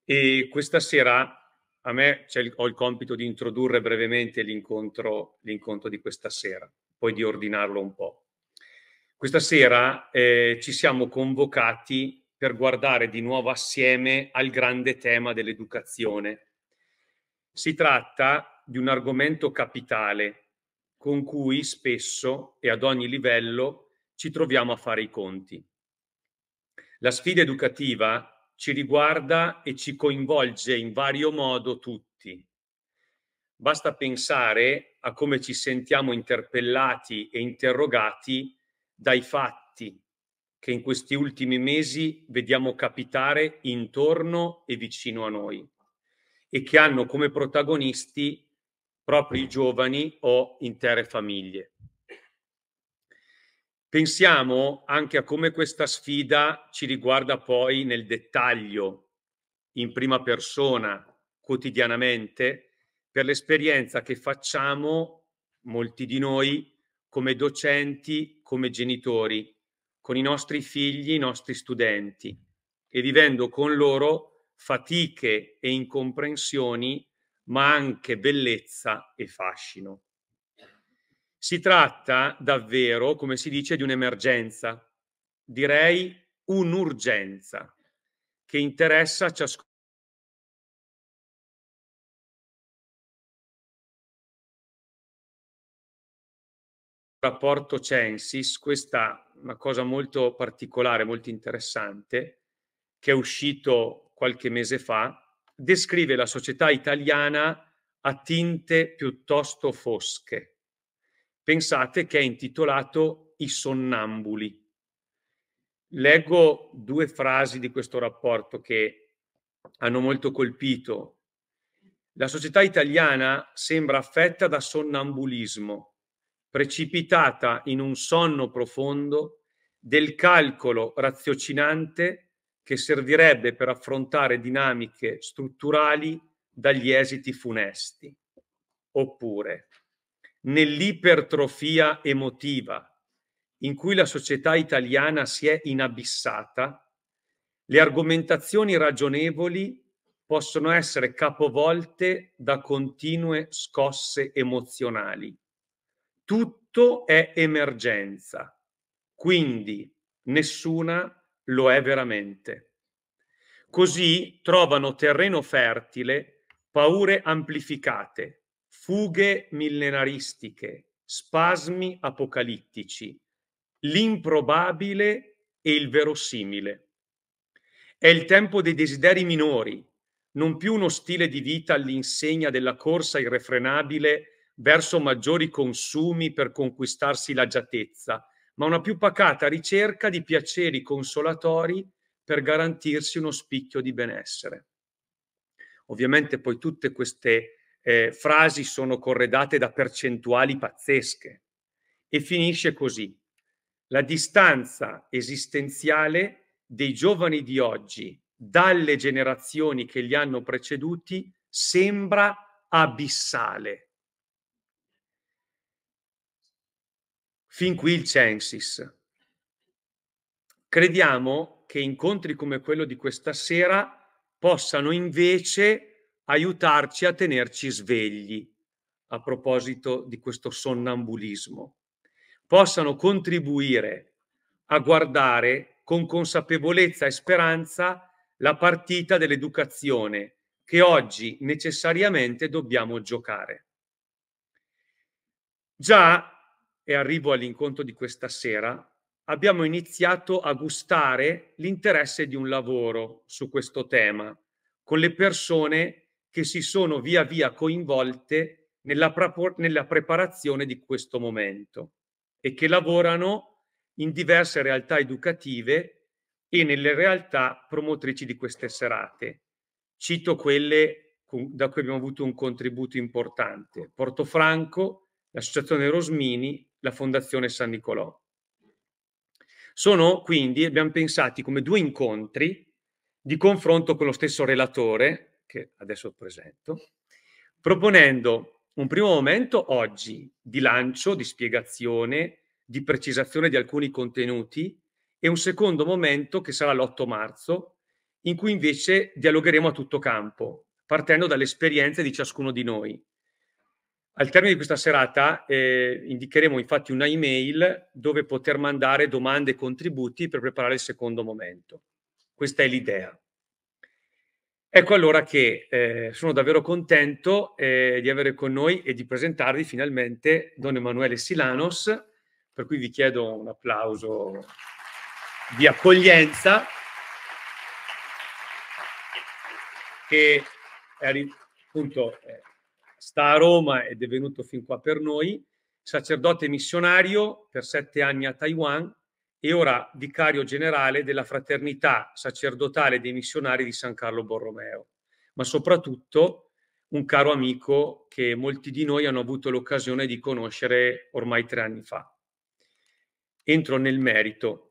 E questa sera ho il compito di introdurre brevemente l'incontro di questa sera, poi di ordinarlo un po'. Questa sera ci siamo convocati per guardare di nuovo assieme al grande tema dell'educazione. Si tratta di un argomento capitale con cui spesso e ad ogni livello ci troviamo a fare i conti. La sfida educativa ci riguarda e ci coinvolge in vario modo tutti. Basta pensare a come ci sentiamo interpellati e interrogati dai fatti che in questi ultimi mesi vediamo capitare intorno e vicino a noi e che hanno come protagonisti proprio i giovani o intere famiglie. Pensiamo anche a come questa sfida ci riguarda poi nel dettaglio, in prima persona, quotidianamente, per l'esperienza che facciamo, molti di noi, come docenti, come genitori, con i nostri figli, i nostri studenti, e vivendo con loro fatiche e incomprensioni, ma anche bellezza e fascino. Si tratta davvero, come si dice, di un'emergenza, direi un'urgenza, che interessa ciascuno. Rapporto Censis, questa è una cosa molto particolare, molto interessante, che è uscito qualche mese fa, descrive la società italiana a tinte piuttosto fosche. Pensate che è intitolato I sonnambuli. Leggo 2 frasi di questo rapporto che hanno molto colpito. La società italiana sembra affetta da sonnambulismo, precipitata in un sonno profondo del calcolo raziocinante che servirebbe per affrontare dinamiche strutturali dagli esiti funesti. Oppure, nell'ipertrofia emotiva in cui la società italiana si è inabissata, le argomentazioni ragionevoli possono essere capovolte da continue scosse emozionali. Tutto è emergenza, quindi nessuna lo è veramente. Così trovano terreno fertile paure amplificate, fughe millenaristiche, spasmi apocalittici, l'improbabile e il verosimile. È il tempo dei desideri minori, non più uno stile di vita all'insegna della corsa irrefrenabile verso maggiori consumi per conquistarsi l'agiatezza, ma una più pacata ricerca di piaceri consolatori per garantirsi uno spicchio di benessere. Ovviamente poi tutte queste frasi sono corredate da percentuali pazzesche e finisce così. La distanza esistenziale dei giovani di oggi dalle generazioni che li hanno preceduti sembra abissale. Fin qui il Censis. Crediamo che incontri come quello di questa sera possano invece aiutarci a tenerci svegli, a proposito di questo sonnambulismo, possano contribuire a guardare con consapevolezza e speranza la partita dell'educazione che oggi necessariamente dobbiamo giocare. Già, e arrivo all'incontro di questa sera, abbiamo iniziato a gustare l'interesse di un lavoro su questo tema, con le persone che si sono via via coinvolte nella preparazione di questo momento e che lavorano in diverse realtà educative e nelle realtà promotrici di queste serate. Cito quelle da cui abbiamo avuto un contributo importante: Portofranco, l'Associazione Rosmini, la Fondazione San Nicolò. Sono quindi, abbiamo pensati come 2 incontri di confronto con lo stesso relatore, che adesso presento, proponendo un primo momento oggi di lancio, di spiegazione, di precisazione di alcuni contenuti e un secondo momento che sarà l'8 marzo, in cui invece dialogheremo a tutto campo, partendo dalle esperienze di ciascuno di noi. Al termine di questa serata indicheremo infatti una email dove poter mandare domande e contributi per preparare il secondo momento. Questa è l'idea. Ecco allora che sono davvero contento di avere con noi e di presentarvi finalmente Don Emanuele Silanos, per cui vi chiedo un applauso di accoglienza, che appunto sta a Roma ed è venuto fin qua per noi, sacerdote missionario per 7 anni a Taiwan e ora vicario generale della Fraternità Sacerdotale dei Missionari di San Carlo Borromeo, ma soprattutto un caro amico che molti di noi hanno avuto l'occasione di conoscere ormai 3 anni fa. Entro nel merito.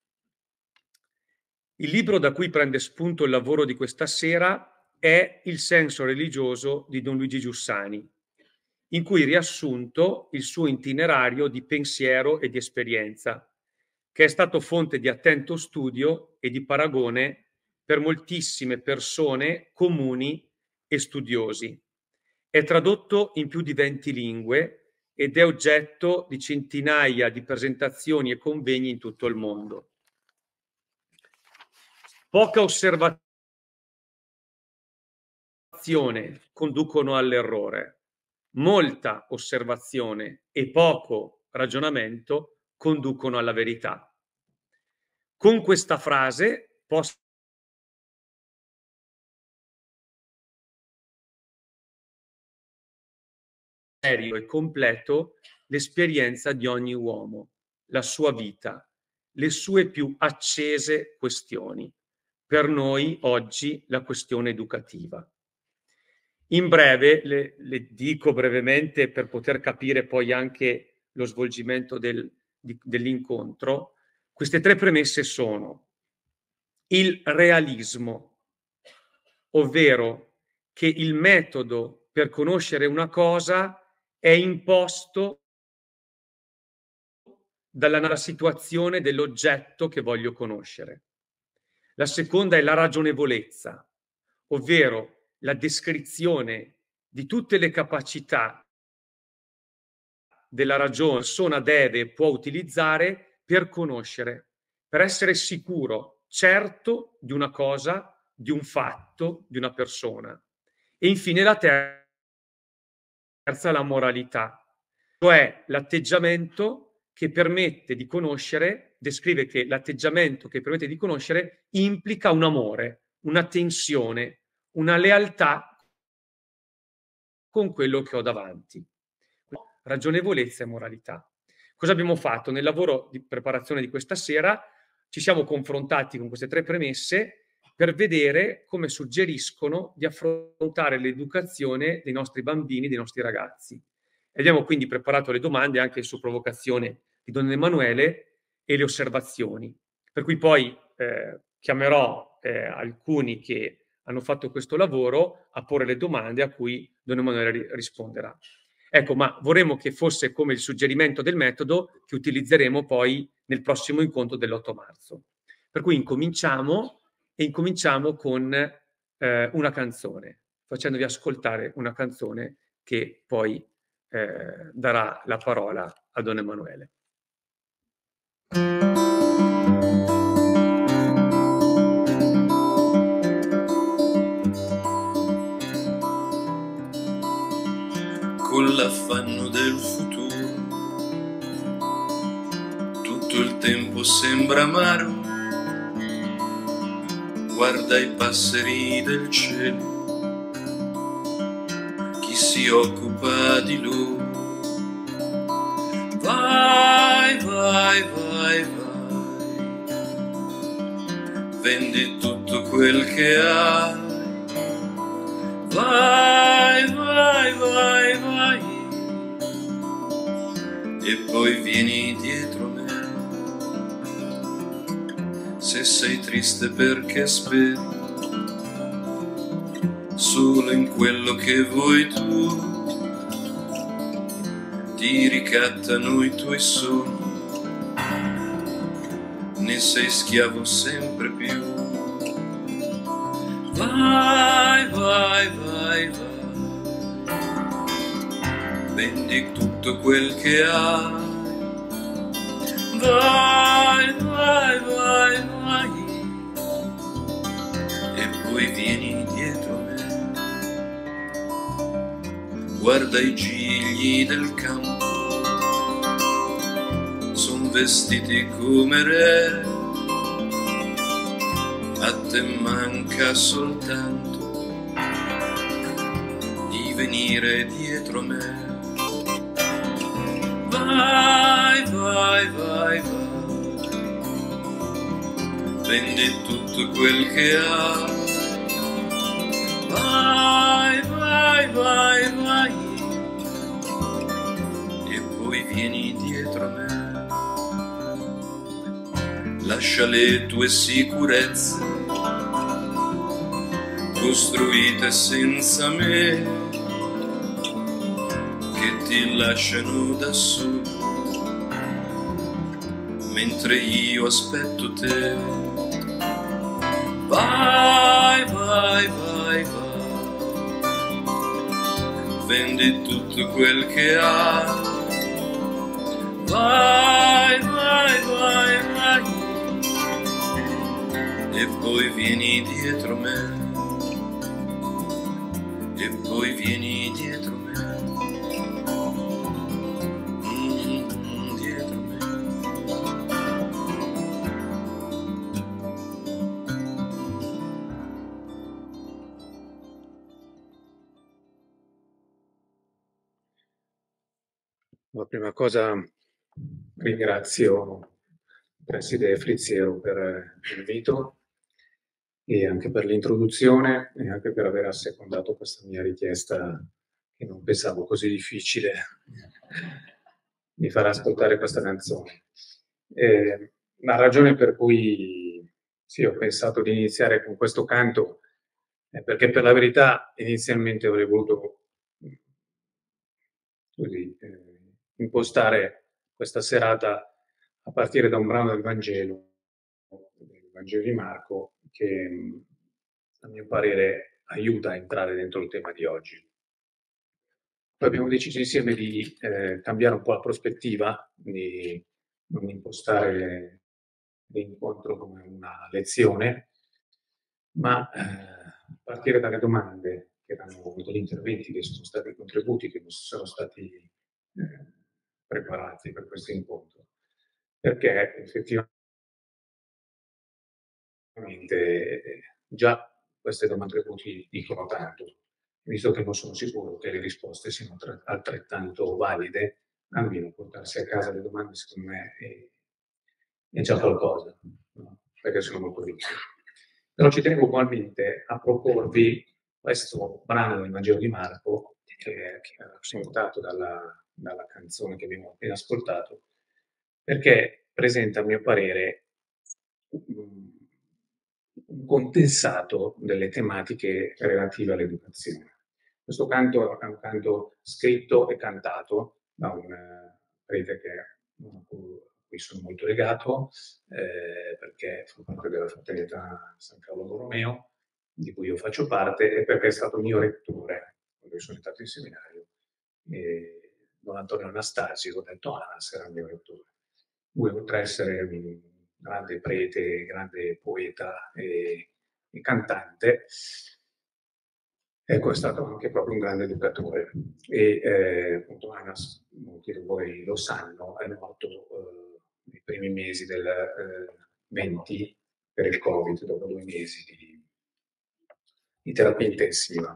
Il libro da cui prende spunto il lavoro di questa sera è Il senso religioso di Don Luigi Giussani, in cui riassunto il suo itinerario di pensiero e di esperienza, che è stato fonte di attento studio e di paragone per moltissime persone comuni e studiosi. È tradotto in più di 20 lingue ed è oggetto di centinaia di presentazioni e convegni in tutto il mondo. Poca osservazione conducono all'errore, molta osservazione e poco ragionamento conducono alla verità. Con questa frase posso serio e completo l'esperienza di ogni uomo, la sua vita, le sue più accese questioni. Per noi oggi la questione educativa. In breve, le dico brevemente per poter capire poi anche lo svolgimento dell'incontro. Queste 3 premesse sono il realismo, ovvero che il metodo per conoscere una cosa è imposto dalla situazione dell'oggetto che voglio conoscere. La seconda è la ragionevolezza, ovvero la descrizione di tutte le capacità della ragione che una persona deve e può utilizzare per conoscere, per essere sicuro, certo di una cosa, di un fatto, di una persona. E infine la terza, la moralità, cioè l'atteggiamento che permette di conoscere, descrive che l'atteggiamento che permette di conoscere implica un amore, una tensione, una lealtà con quello che ho davanti. Ragionevolezza e moralità. Cosa abbiamo fatto? Nel lavoro di preparazione di questa sera ci siamo confrontati con queste 3 premesse per vedere come suggeriscono di affrontare l'educazione dei nostri bambini, dei nostri ragazzi. E abbiamo quindi preparato le domande anche su provocazione di Don Emanuele e le osservazioni. Per cui poi chiamerò alcuni che hanno fatto questo lavoro a porre le domande a cui Don Emanuele risponderà. Ecco, ma vorremmo che fosse come il suggerimento del metodo che utilizzeremo poi nel prossimo incontro dell'8 marzo. Per cui incominciamo con una canzone, facendovi ascoltare una canzone che poi darà la parola a Don Emanuele. Con l'affanno del futuro, tutto il tempo sembra amaro. Guarda i passeri del cielo, chi si occupa di loro. Vai, vai, vai, vai, vendi tutto quel che hai. Vai, vai, vai, vai, e poi vieni dietro me. Se sei triste perché speri solo in quello che vuoi tu, ti ricattano i tuoi sogni, ne sei schiavo sempre più. Vai, vai, vai, vai. Vendi tutto quel che hai. Vai, vai, vai, vai. E poi vieni dietro me. Guarda i gigli del campo, son vestiti come re. A te manca soltanto di venire dietro me. Vai, vai, vai, vai. Vendi tutto quel che hai. Vai, vai, vai, vai. E poi vieni dietro a me. Lascia le tue sicurezze costruite senza me, che ti lasciano da solo mentre io aspetto te. Vai, vai, vai, vai. Vendi tutto quel che hai. Vai, vai, vai, vai. E poi vieni dietro me. E poi vieni dietro me. Dietro me. La prima cosa ringrazio il preside Frizziero per l'invito e anche per l'introduzione e anche per aver assecondato questa mia richiesta, che non pensavo così difficile, di far ascoltare questa canzone. La ragione per cui sì, ho pensato di iniziare con questo canto è perché, per la verità, inizialmente avrei voluto così impostare questa serata a partire da un brano del Vangelo di Marco, che a mio parere aiuta a entrare dentro il tema di oggi. Poi abbiamo deciso insieme di cambiare un po' la prospettiva, di non impostare l'incontro come una lezione, ma partire dalle domande che erano degli interventi, che sono stati contributi, che sono stati preparati per questo incontro, perché effettivamente già queste domande dicono tanto, visto che non sono sicuro che le risposte siano altrettanto valide. Almeno portarsi a casa le domande, secondo me, è già qualcosa, no? Perché sono molto ricche. Però ci tengo ugualmente a proporvi questo brano del Vangelo di Marco, che è rappresentato dalla canzone che abbiamo appena ascoltato, perché presenta, a mio parere, un condensato delle tematiche relative all'educazione. Questo canto è un canto scritto e cantato da un prete a cui sono molto legato, perché fa parte della fraternità San Carlo Borromeo, di cui io faccio parte, e perché è stato mio rettore quando sono entrato in seminario. Don Antonio Anastasio, detto Anas, era il mio rettore. Lui, oltre a essere un grande prete, grande poeta e cantante, ecco, è stato anche proprio un grande educatore. E appunto Anas, molti di voi lo sanno, è morto nei primi mesi del 20 per il Covid, dopo 2 mesi di terapia intensiva.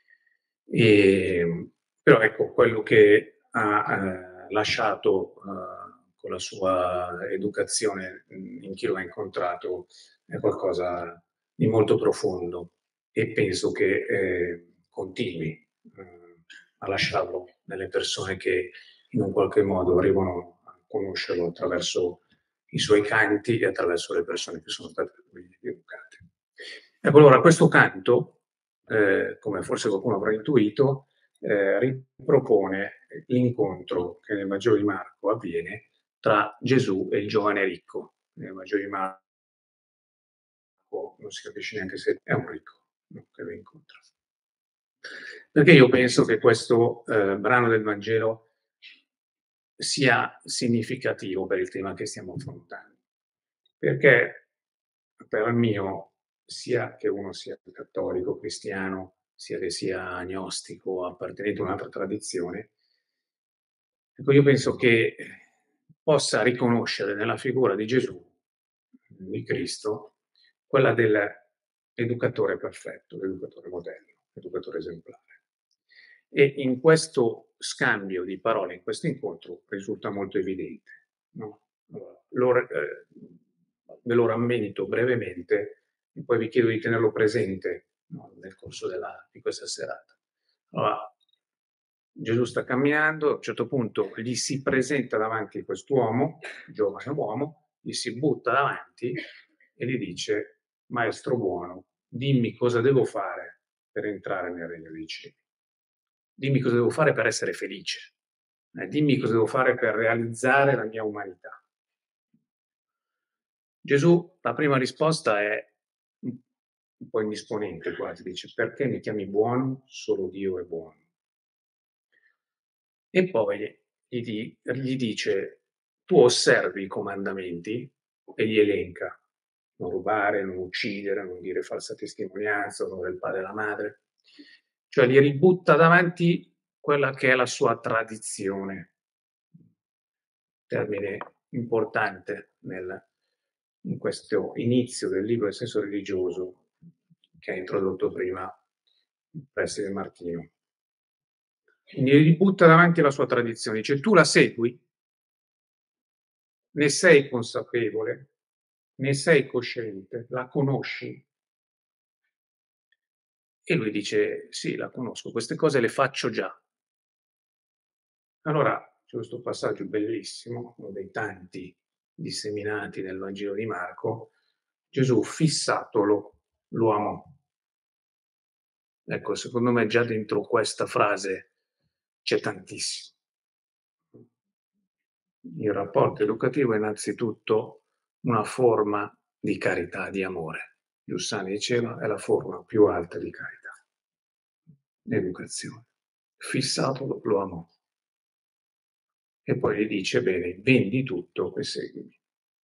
Però ecco, quello che ha lasciato con la sua educazione in chi lo ha incontrato è qualcosa di molto profondo, e penso che continui a lasciarlo nelle persone che in un qualche modo arrivano a conoscerlo attraverso i suoi canti e attraverso le persone che sono state educate. Ecco, allora questo canto, come forse qualcuno avrà intuito, ripropone l'incontro che nel Vangelo di Marco avviene tra Gesù e il giovane ricco. Nel Vangelo di Marco non si capisce neanche se è un ricco, che lo incontra. Perché io penso che questo brano del Vangelo sia significativo per il tema che stiamo affrontando. Perché per mio, sia che uno sia cattolico, cristiano, sia che sia agnostico, appartenente a un'altra tradizione, ecco, io penso che possa riconoscere nella figura di Gesù, di Cristo, quella dell'educatore perfetto, l'educatore modello, l'educatore esemplare. E in questo scambio di parole, in questo incontro, risulta molto evidente. No? Allora, ve lo rammento brevemente e poi vi chiedo di tenerlo presente, no, nel corso di questa serata. Allora, Gesù sta camminando, a un certo punto gli si presenta davanti quest'uomo, giovane uomo, gli si butta davanti e gli dice: Maestro buono, dimmi cosa devo fare per entrare nel regno dei cieli. Dimmi cosa devo fare per essere felice. Dimmi cosa devo fare per realizzare la mia umanità. Gesù, la prima risposta è un po' indisponente quasi, dice: perché mi chiami buono? Solo Dio è buono. E poi gli dice: tu osservi i comandamenti, e li elenca: non rubare, non uccidere, non dire falsa testimonianza, onore il padre e la madre. Cioè gli ributta davanti quella che è la sua tradizione, termine importante in questo inizio del libro del senso religioso che ha introdotto prima il preside Martino. Quindi gli butta davanti la sua tradizione, dice: tu la segui? Ne sei consapevole? Ne sei cosciente? La conosci? E lui dice: sì, la conosco, queste cose le faccio già. Allora c'è questo passaggio bellissimo, uno dei tanti disseminati nel Vangelo di Marco: Gesù, fissatolo, lo amò. Ecco, secondo me già dentro questa frase c'è tantissimo. Il rapporto educativo è innanzitutto una forma di carità, di amore. Giussani diceva: è la forma più alta di carità. L'educazione. Fissatolo, lo amò. E poi gli dice: bene, vendi tutto e seguimi.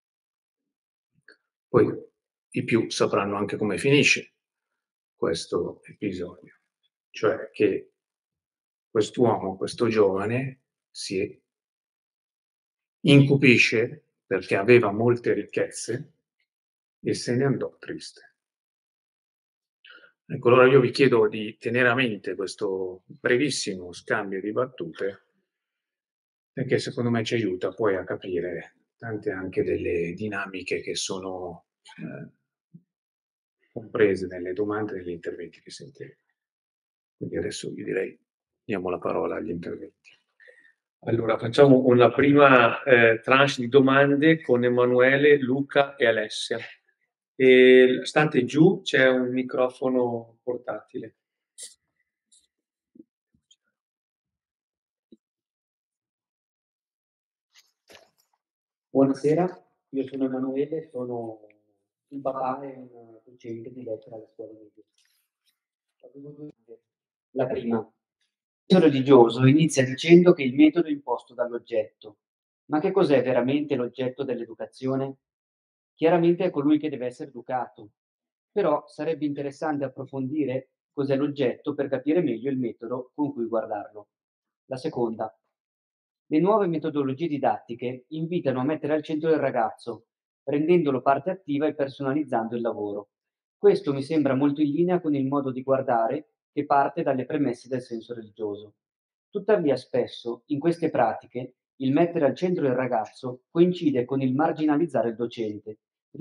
Poi i più sapranno anche come finisce questo episodio, cioè che quest'uomo, questo giovane, si incupisce perché aveva molte ricchezze e se ne andò triste. Ecco, allora io vi chiedo di tenere a mente questo brevissimo scambio di battute, perché secondo me ci aiuta poi a capire tante anche delle dinamiche che sono comprese nelle domande e negli interventi che sentiremo. Quindi adesso vi direi, diamo la parola agli interventi. Allora, facciamo una prima tranche di domande con Emanuele, Luca e Alessia. E state giù, c'è un microfono portatile. Buonasera, io sono Emanuele, sono un papà e un docente di lettera alle scuole medie. Avevo due domande. La prima, il metodo religioso inizia dicendo che il metodo è imposto dall'oggetto. Ma che cos'è veramente l'oggetto dell'educazione? Chiaramente è colui che deve essere educato, però sarebbe interessante approfondire cos'è l'oggetto per capire meglio il metodo con cui guardarlo. La seconda, le nuove metodologie didattiche invitano a mettere al centro il ragazzo, rendendolo parte attiva e personalizzando il lavoro. Questo mi sembra molto in linea con il modo di guardare che parte dalle premesse del senso religioso. Tuttavia, spesso, in queste pratiche, il mettere al centro il ragazzo coincide con il marginalizzare il docente.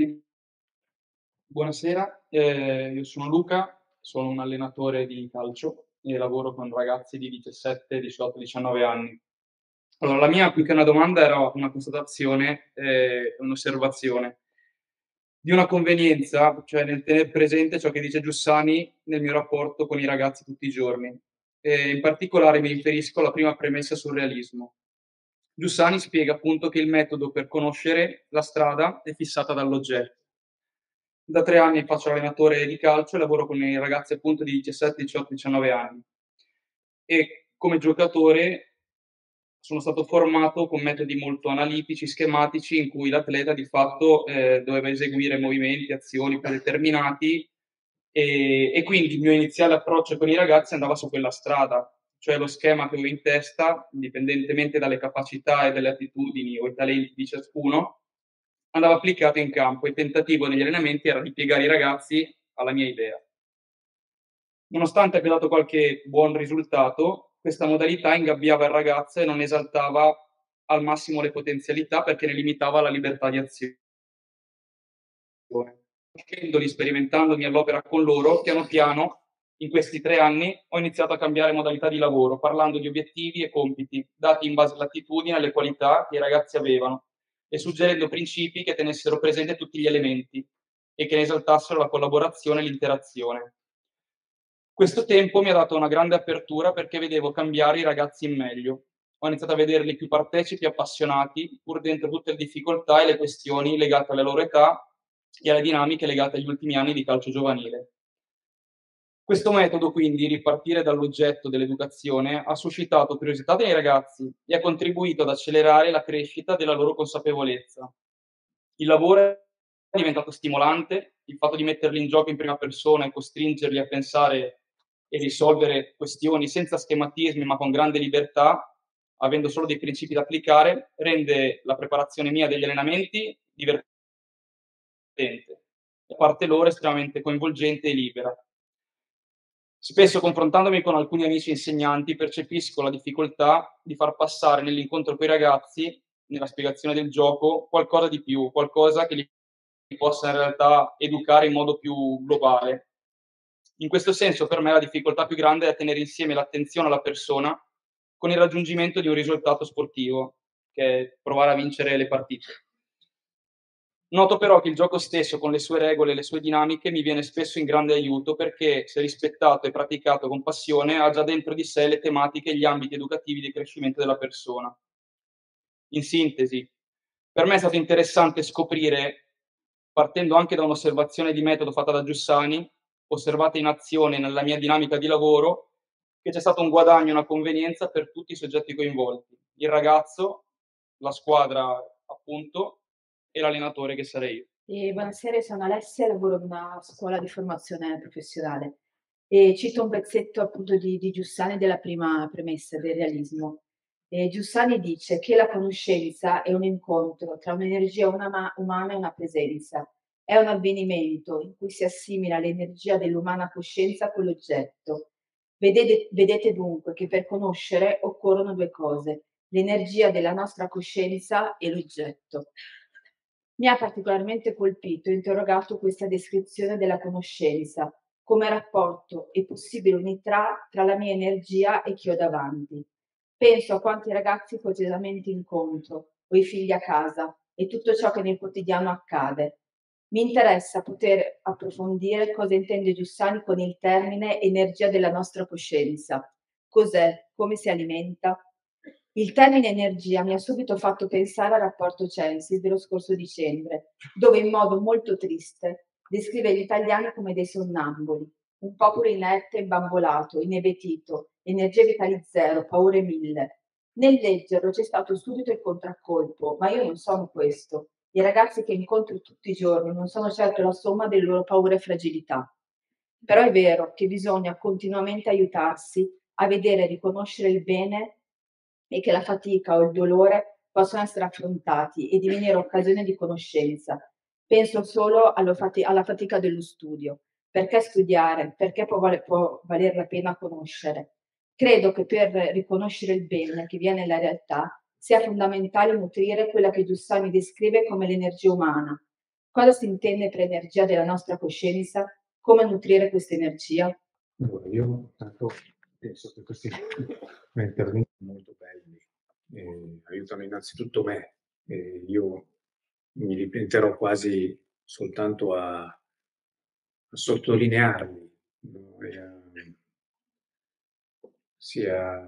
Buonasera, io sono Luca, sono un allenatore di calcio e lavoro con ragazzi di 17, 18, 19 anni. Allora, la mia più che una domanda era una constatazione, un'osservazione di una convenienza, cioè nel tenere presente ciò che dice Giussani nel mio rapporto con i ragazzi tutti i giorni. In particolare mi riferisco alla prima premessa sul realismo. Giussani spiega appunto che il metodo per conoscere la strada è fissata dall'oggetto. Da 3 anni faccio l'allenatore di calcio e lavoro con i ragazzi appunto di 17, 18, 19 anni. E come giocatore sono stato formato con metodi molto analitici, schematici, in cui l'atleta di fatto doveva eseguire movimenti, azioni predeterminati e quindi il mio iniziale approccio con i ragazzi andava su quella strada, cioè lo schema che avevo in testa, indipendentemente dalle capacità e dalle attitudini o i talenti di ciascuno, andava applicato in campo. Il tentativo negli allenamenti era di piegare i ragazzi alla mia idea. Nonostante abbia dato qualche buon risultato, questa modalità ingabbiava il ragazzo e non esaltava al massimo le potenzialità perché ne limitava la libertà di azione. Conoscendoli, sperimentandomi all'opera con loro, piano piano, in questi 3 anni, ho iniziato a cambiare modalità di lavoro, parlando di obiettivi e compiti, dati in base all'attitudine e alle qualità che i ragazzi avevano, e suggerendo principi che tenessero presente tutti gli elementi e che ne esaltassero la collaborazione e l'interazione. Questo tempo mi ha dato una grande apertura perché vedevo cambiare i ragazzi in meglio. Ho iniziato a vederli più partecipi, appassionati, pur dentro tutte le difficoltà e le questioni legate alla loro età e alle dinamiche legate agli ultimi anni di calcio giovanile. Questo metodo, quindi, ripartire dall'oggetto dell'educazione, ha suscitato curiosità nei ragazzi e ha contribuito ad accelerare la crescita della loro consapevolezza. Il lavoro è diventato stimolante, il fatto di metterli in gioco in prima persona e costringerli a pensare e risolvere questioni senza schematismi ma con grande libertà, avendo solo dei principi da applicare, rende la preparazione mia degli allenamenti divertente, a parte loro estremamente coinvolgente e libera. Spesso confrontandomi con alcuni amici insegnanti percepisco la difficoltà di far passare nell'incontro coi ragazzi, nella spiegazione del gioco, qualcosa di più, qualcosa che li possa in realtà educare in modo più globale. In questo senso per me la difficoltà più grande è tenere insieme l'attenzione alla persona con il raggiungimento di un risultato sportivo, che è provare a vincere le partite. Noto però che il gioco stesso, con le sue regole e le sue dinamiche, mi viene spesso in grande aiuto perché, se rispettato e praticato con passione, ha già dentro di sé le tematiche e gli ambiti educativi di crescimento della persona. In sintesi, per me è stato interessante scoprire, partendo anche da un'osservazione di metodo fatta da Giussani, osservata in azione nella mia dinamica di lavoro, che c'è stato un guadagno e una convenienza per tutti i soggetti coinvolti: il ragazzo, la squadra, appunto, e l'allenatore che sarei io. Buonasera, sono Alessia, lavoro in una scuola di formazione professionale e cito un pezzetto appunto di Giussani della prima premessa del realismo. Giussani dice che la conoscenza è un incontro tra un'energia umana e una presenza, è un avvenimento in cui si assimila l'energia dell'umana coscienza con l'oggetto. Vedete dunque che per conoscere occorrono 2 cose: l'energia della nostra coscienza e l'oggetto. Mi ha particolarmente colpito e interrogato questa descrizione della conoscenza come rapporto e possibile unità tra la mia energia e chi ho davanti. Penso a quanti ragazzi quotidianamente incontro, ho i figli a casa e tutto ciò che nel quotidiano accade. Mi interessa poter approfondire cosa intende Giussani con il termine energia della nostra coscienza. Cos'è? Come si alimenta? Il termine energia mi ha subito fatto pensare al rapporto Censis dello scorso dicembre, dove in modo molto triste descrive gli italiani come dei sonnambuli, un popolo inerte e imbambolato, inebetito, energie vitali zero, paure mille. Nel leggerlo c'è stato subito il contraccolpo, ma io non sono questo. I ragazzi che incontro tutti i giorni non sono certo la somma delle loro paure e fragilità. Però è vero che bisogna continuamente aiutarsi a vedere e riconoscere il bene e che la fatica o il dolore possono essere affrontati e divenire occasione di conoscenza. Penso solo alla fatica dello studio. Perché studiare? Perché può valer la pena conoscere? Credo che per riconoscere il bene che viene nella realtà sia fondamentale nutrire quella che Giussani descrive come l'energia umana. Cosa si intende per energia della nostra coscienza? Come nutrire questa energia? Allora, io tanto penso che questi interventi sono molto belli, aiutano innanzitutto me. Io mi limiterò quasi soltanto a sottolinearli, no? Sia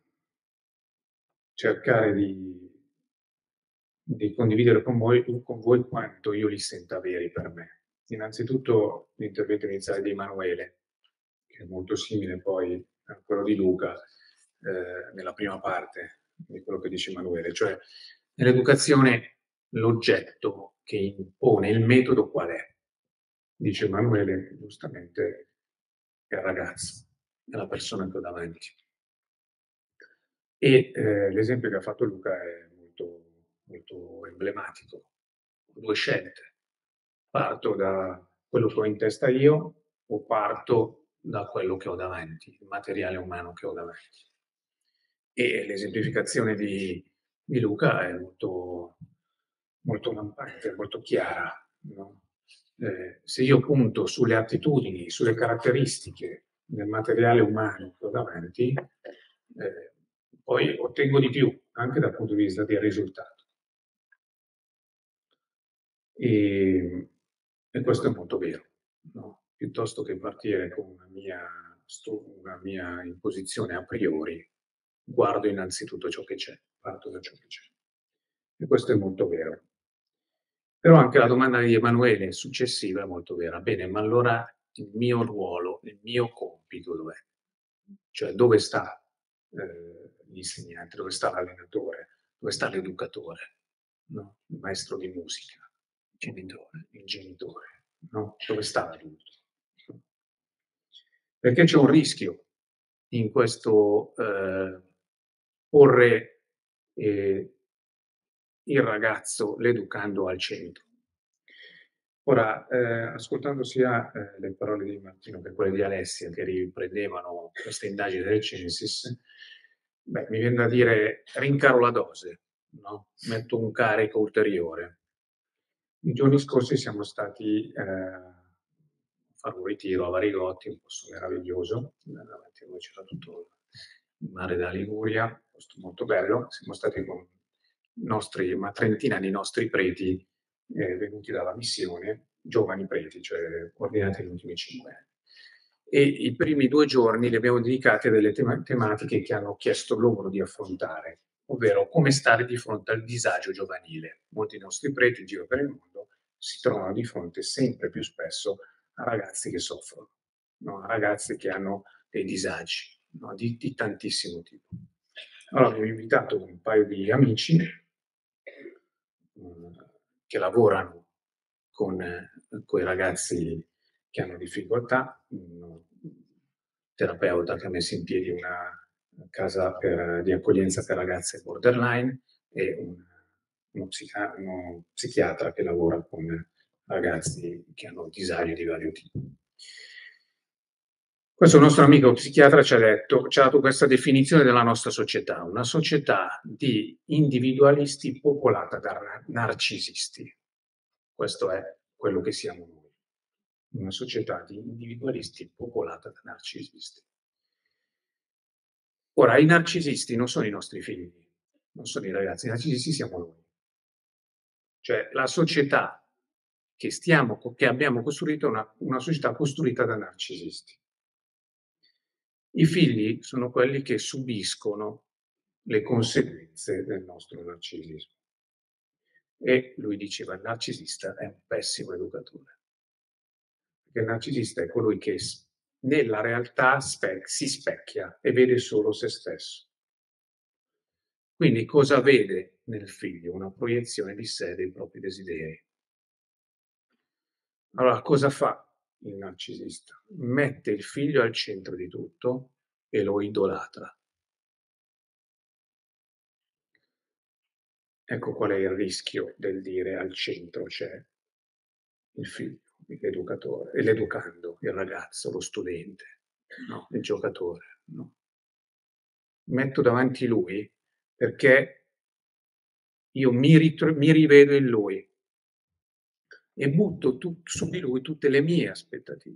cercare di condividere con voi quanto io li senta veri per me. innanzitutto l'intervento iniziale di Emanuele, che è molto simile poi a quello di Luca, nella prima parte di quello che dice Emanuele, cioè nell'educazione l'oggetto che impone il metodo qual è? Dice Emanuele, giustamente, è il ragazzo, è la persona che ho davanti. E l'esempio che ha fatto Luca è molto, molto emblematico. Ho due scelte. Parto da quello che ho in testa io o parto da quello che ho davanti, il materiale umano che ho davanti. E l'esemplificazione di Luca è molto, molto lampante, molto chiara. No? Se io punto sulle attitudini, sulle caratteristiche del materiale umano che ho davanti, poi ottengo di più, anche dal punto di vista del risultato. E questo è molto vero. No? Piuttosto che partire con una mia imposizione a priori, guardo innanzitutto ciò che c'è, parto da ciò che c'è. E questo è molto vero. Però anche la domanda di Emanuele successiva è molto vera. Bene, ma allora il mio ruolo, il mio compito dov'è? Cioè dove sta l'insegnante, dove sta l'allenatore, dove sta l'educatore, no? Il maestro di musica, il genitore, no? Dove sta l'adulto? Perché c'è un rischio in questo porre il ragazzo, l'educando al centro. Ora, ascoltando sia le parole di Martino che quelle di Alessia, che riprendevano questa indagine del Censis, mi viene da dire rincaro la dose, no? Metto un carico ulteriore. I giorni scorsi siamo stati a fare un ritiro a Varigotti, un posto meraviglioso, davanti a noi c'era tutto il mare della Liguria, un posto molto bello. Siamo stati con una trentina di nostri preti venuti dalla missione, giovani preti, cioè ordinati negli ultimi 5 anni. E i primi 2 giorni li abbiamo dedicati a delle tematiche che hanno chiesto loro di affrontare, ovvero come stare di fronte al disagio giovanile. Molti nostri preti in giro per il mondo si trovano di fronte sempre più spesso a ragazzi che soffrono, no? A ragazzi che hanno dei disagi, no? di tantissimo tipo. Allora abbiamo invitato un paio di amici che lavorano con i ragazzi che hanno difficoltà, un terapeuta che ha messo in piedi una casa di accoglienza per ragazze borderline e uno psichiatra che lavora con ragazzi che hanno disagi di vario tipo. Questo nostro amico psichiatra ci ha dato questa definizione della nostra società, una società di individualisti popolata da narcisisti. Questo è quello che siamo noi, una società di individualisti popolata da narcisisti. Ora, i narcisisti non sono i nostri figli, non sono i ragazzi, i narcisisti siamo noi. Cioè la società che abbiamo costruito è una società costruita da narcisisti. I figli sono quelli che subiscono le conseguenze del nostro narcisismo. E lui diceva, il narcisista è un pessimo educatore. Perché il narcisista è colui che nella realtà si specchia e vede solo se stesso. Quindi cosa vede nel figlio? Una proiezione di sé, dei propri desideri. Allora, cosa fa il narcisista? Mette il figlio al centro di tutto e lo idolatra. Ecco qual è il rischio del dire al centro c'è il figlio, l'educatore, e l'educando, il ragazzo, lo studente, no? Il giocatore. No? Metto davanti lui perché io mi rivedo in lui e butto su di lui tutte le mie aspettative.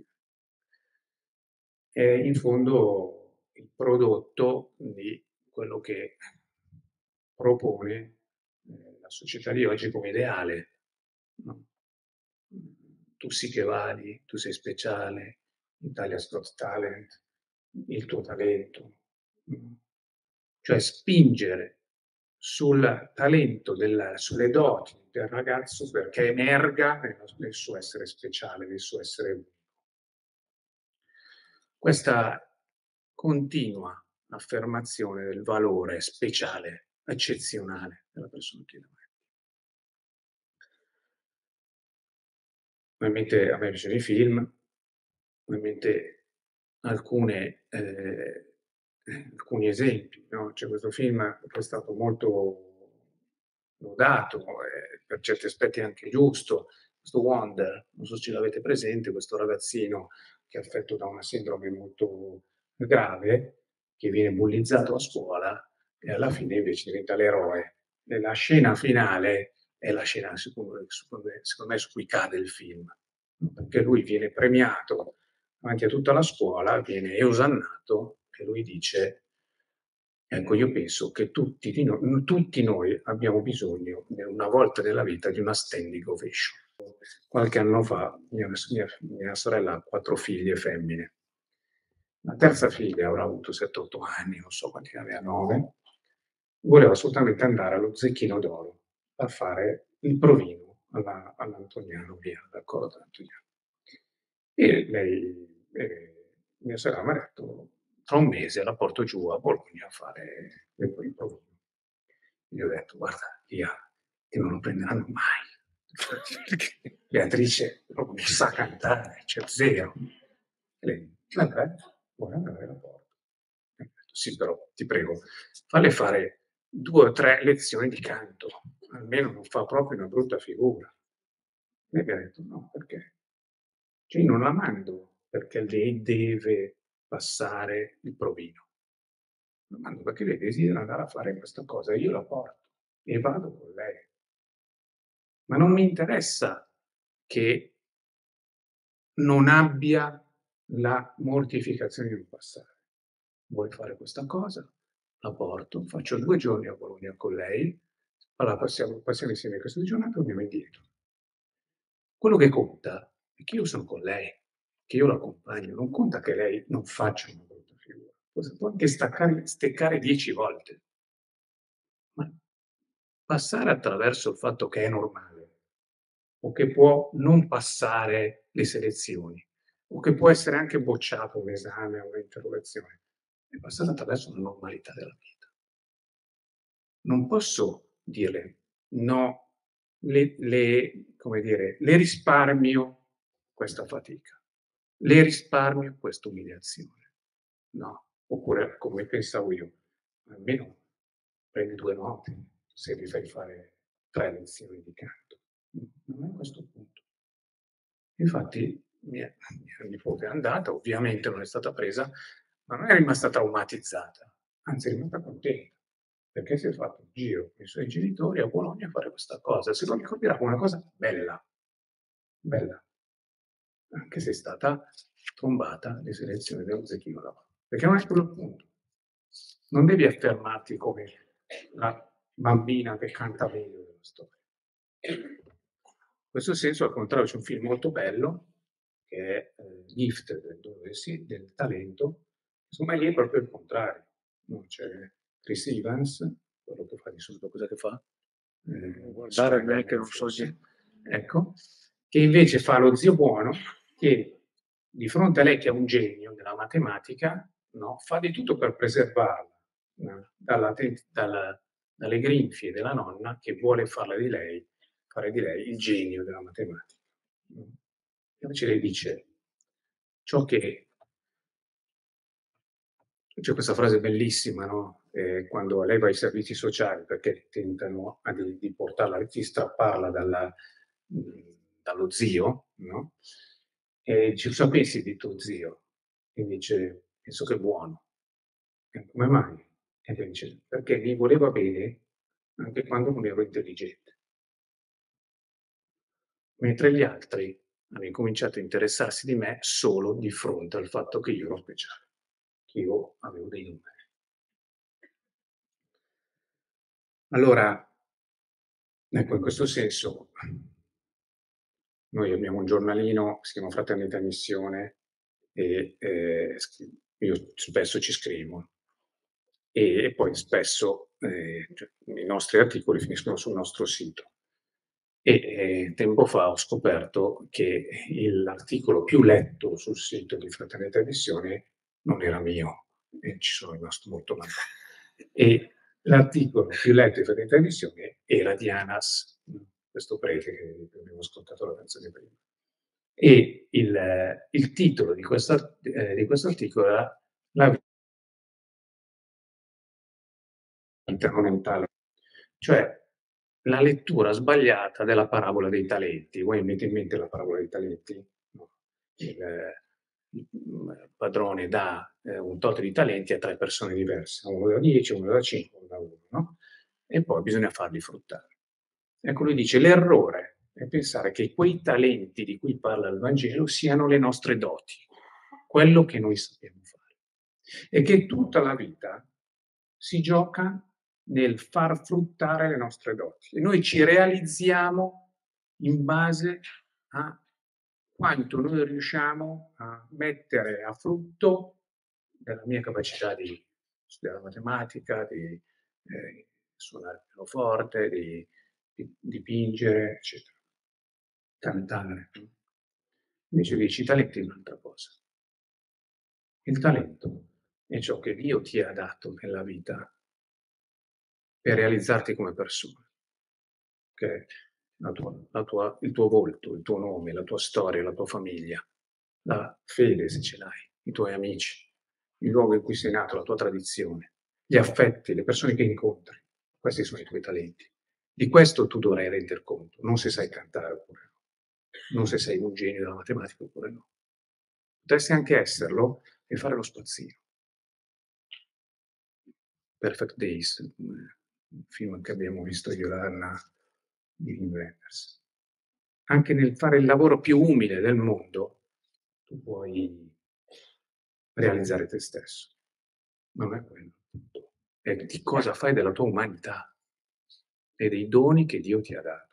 È in fondo il prodotto di quello che propone la società di oggi come ideale. No? Tu sì che vali, tu sei speciale, Italia's Got Talent, il tuo talento. Cioè spingere sul talento, sulle doti del ragazzo perché emerga nel suo essere speciale, nel suo essere unico. Questa continua affermazione del valore speciale, eccezionale della persona che è davanti. Ovviamente a me piacciono i film, ovviamente alcuni esempi, no? C'è questo film che è stato molto lodato, per certi aspetti anche giusto, questo Wonder, non so se l'avete presente, questo ragazzino che è affetto da una sindrome molto grave, che viene bullizzato a scuola e alla fine invece diventa l'eroe. E la scena finale è la scena secondo me su cui cade il film, perché lui viene premiato davanti a tutta la scuola, viene osannato e lui dice: ecco, io penso che tutti noi abbiamo bisogno, una volta nella vita, di una standing ovation. Qualche anno fa mia sorella ha 4 figlie femmine. La terza figlia avrà avuto 7-8 anni, non so quanti ne aveva, 9. Voleva assolutamente andare allo Zecchino d'Oro a fare il provino all'Antoniano, via, dal coro dell'Antoniano. E lei, mia sorella mi ha detto: tra un mese la porto giù a Bologna a fare il provino. Gli ho detto: guarda, via, che non lo prenderanno mai. Beatrice proprio non sa cantare, cioè zero. E lei: vabbè, vuoi andare la porto? Ho detto: sì, però ti prego, falle fare 2 o 3 lezioni di canto, almeno non fa proprio una brutta figura. Lei mi ha detto: no, perché? Cioè, io non la mando perché lei deve passare il provino. La mando perché lei desidera andare a fare questa cosa e io la porto e vado con lei. Ma non mi interessa che non abbia la mortificazione di non passare. Vuoi fare questa cosa? La porto, faccio 2 giorni a Bologna con lei, allora passiamo insieme queste 2 giornate e andiamo indietro. Quello che conta è che io sono con lei, che io la accompagno, non conta che lei non faccia una brutta figura. Può anche steccare 10 volte, ma passare attraverso il fatto che è normale, o che può non passare le selezioni, o che può essere anche bocciato un esame o un'interrogazione, è passare attraverso la normalità della vita. Non posso dirle no, come dire, le risparmio questa fatica, le risparmio questa umiliazione. No, oppure come pensavo io, almeno prendi 2 note se mi fai fare 3 lezioni di canto. Non è questo il punto. Infatti mia nipote è andata, ovviamente non è stata presa, ma non è rimasta traumatizzata, anzi è rimasta contenta, perché si è fatto un giro con i suoi genitori a Bologna a fare questa cosa. Se lo ricorderà come una cosa bella, bella, anche se è stata tombata le selezioni dello Zecchino d'Oro. Perché non è quello il punto. Non devi affermarti come la bambina che canta meglio della storia. In questo senso, al contrario, c'è un film molto bello che è Gift del talento. Insomma, lì è proprio il contrario. No? C'è Chris Evans, quello che fa di solito, cosa che fa? Guardare me che non so niente. Ecco, che invece fa lo zio buono, che di fronte a lei che è un genio della matematica, no, fa di tutto per preservarla, no, dalle grinfie della nonna che vuole fare di lei il genio della matematica. Invece lei dice ciò che c'è questa frase bellissima, no? Quando lei va ai servizi sociali perché tentano di portarla, di strapparla dallo zio, no? E dice: cosa pensi di tuo zio? E dice: penso che è buono. E come mai? E dice: perché mi voleva bene anche quando non ero intelligente. Mentre gli altri hanno incominciato a interessarsi di me solo di fronte al fatto che io ero speciale, che io avevo dei numeri. Allora, ecco, in questo senso, noi abbiamo un giornalino che si chiama Fraternità Missione e io spesso ci scrivo. e poi spesso cioè, i nostri articoli finiscono sul nostro sito. E tempo fa ho scoperto che l'articolo più letto sul sito di Fraternità e Missione non era mio, e ci sono rimasto molto male. E l'articolo più letto di Fraternità e Missione era di Anas, questo prete che abbiamo ascoltato la canzone prima. E il titolo di questo articolo era La vita non è un talento, cioè la lettura sbagliata della parabola dei talenti. Voi avete in mente la parabola dei talenti? No. Il padrone dà un tot di talenti a 3 persone diverse, uno da 10, uno da 5, uno da 1, no? E poi bisogna farli fruttare. Ecco, lui dice l'errore è pensare che quei talenti di cui parla il Vangelo siano le nostre doti, quello che noi sappiamo fare. E che tutta la vita si gioca nel far fruttare le nostre doti. E noi ci realizziamo in base a quanto noi riusciamo a mettere a frutto della mia capacità di studiare matematica, di suonare il pianoforte, di dipingere, eccetera, cantare. Invece dici, i talenti è un'altra cosa. Il talento è ciò che Dio ti ha dato nella vita per realizzarti come persona, che il tuo volto, il tuo nome, la tua storia, la tua famiglia, la fede se ce l'hai, i tuoi amici, il luogo in cui sei nato, la tua tradizione, gli affetti, le persone che incontri. Questi sono i tuoi talenti. Di questo tu dovrai render conto, non se sai cantare oppure no, non se sei un genio della matematica oppure no. Potresti anche esserlo e fare lo spazzino. Perfect Days, un film che abbiamo visto io e Anna di Wim Wenders. Anche nel fare il lavoro più umile del mondo, tu puoi realizzare te stesso. Non è quello. È di cosa fai della tua umanità e dei doni che Dio ti ha dato.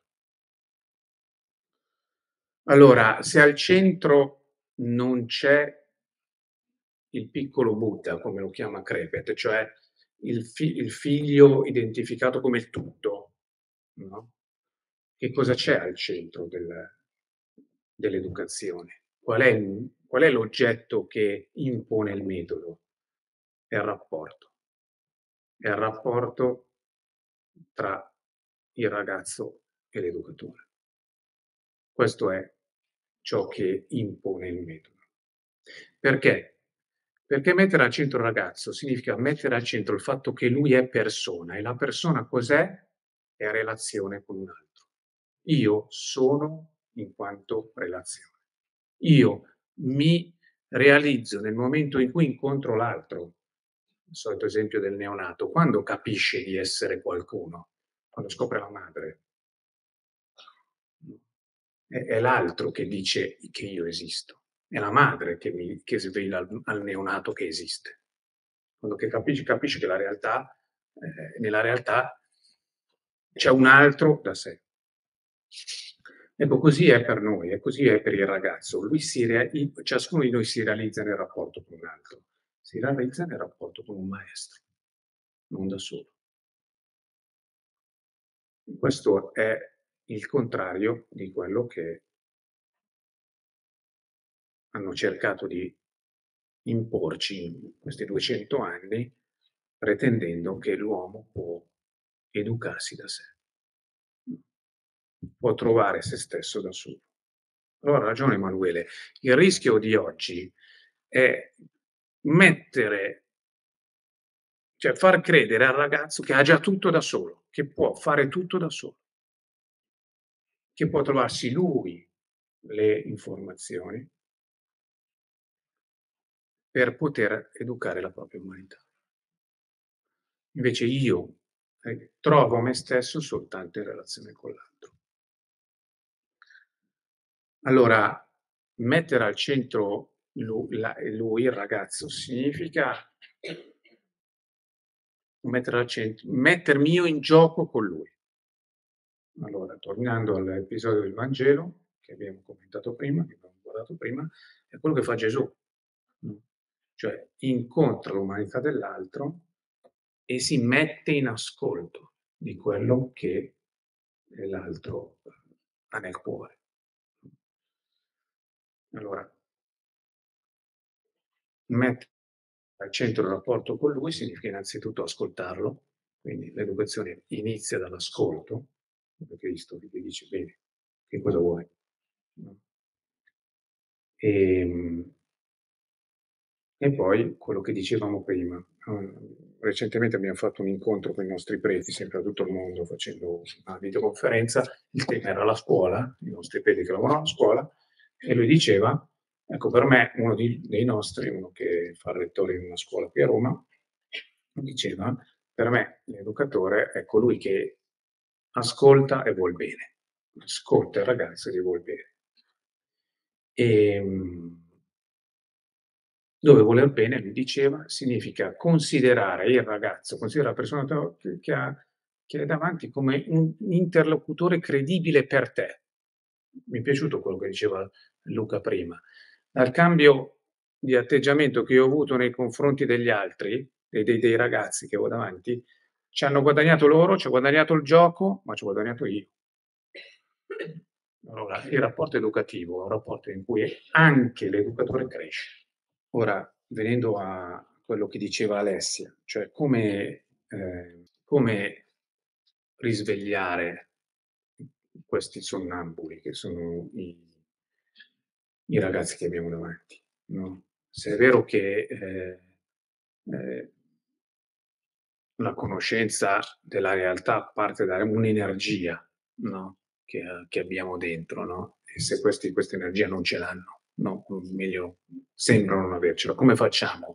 Allora, se al centro non c'è il piccolo Buddha, come lo chiama Krepet, cioè il figlio identificato come il tutto, no? Che cosa c'è al centro dell'educazione? Qual è l'oggetto che impone il metodo? È il rapporto. È il rapporto tra il ragazzo e l'educatore. Questo è ciò che impone il metodo. Perché? Perché mettere al centro il ragazzo significa mettere al centro il fatto che lui è persona, e la persona cos'è? È relazione con un altro. Io sono in quanto relazione. Io mi realizzo nel momento in cui incontro l'altro. Il solito esempio del neonato, quando capisce di essere qualcuno? Quando scopre la madre. È l'altro che dice che io esisto, è la madre che svela al neonato che esiste. Quando capisce che nella realtà c'è un altro da sé. Ecco, così è per noi, e così è per il ragazzo. Ciascuno di noi si realizza nel rapporto con un altro, si realizza nel rapporto con un maestro, non da solo. Questo è il contrario di quello che hanno cercato di imporci in questi 200 anni, pretendendo che l'uomo può educarsi da sé, può trovare se stesso da solo. Allora ha ragione Emanuele, il rischio di oggi è far credere al ragazzo che ha già tutto da solo, che può fare tutto da solo, che può trovarsi lui le informazioni per poter educare la propria umanità. Invece io trovo me stesso soltanto in relazione con l'altro. Allora, mettere al centro lui, il ragazzo, significa mettermi io in gioco con lui. Allora, tornando all'episodio del Vangelo, che abbiamo commentato prima, che abbiamo guardato prima, è quello che fa Gesù. Cioè, incontra l'umanità dell'altro e si mette in ascolto di quello che l'altro ha nel cuore. Allora, mettere al centro il rapporto con lui significa innanzitutto ascoltarlo, quindi l'educazione inizia dall'ascolto, come Cristo che ti dice: "Bene, che cosa vuoi?" No? Ehm, e poi quello che dicevamo prima, recentemente abbiamo fatto un incontro con i nostri preti, sempre da tutto il mondo, facendo una videoconferenza, il tema era la scuola, i nostri preti che lavorano a scuola, e lui diceva, ecco, per me uno dei nostri, uno che fa il rettore in una scuola qui a Roma, diceva: "Per me l'educatore è colui che ascolta e vuol bene, ascolta il ragazzo e gli vuol bene". Ehm Dove voler bene, lui diceva, significa considerare il ragazzo, considerare la persona che hai davanti come un interlocutore credibile per te. Mi è piaciuto quello che diceva Luca prima. Dal cambio di atteggiamento che io ho avuto nei confronti degli altri, dei ragazzi che ho davanti, ci hanno guadagnato loro, ci ha guadagnato il gioco, ma ci ho guadagnato io. Allora, il rapporto educativo è un rapporto in cui anche l'educatore cresce. Ora, venendo a quello che diceva Alessia, cioè come risvegliare questi sonnambuli che sono i ragazzi che abbiamo davanti, no? Se è vero che la conoscenza della realtà parte da un'energia, no? Che abbiamo dentro, no? E se questa energia non ce l'hanno, no? O meglio, sembrano non avercela, come facciamo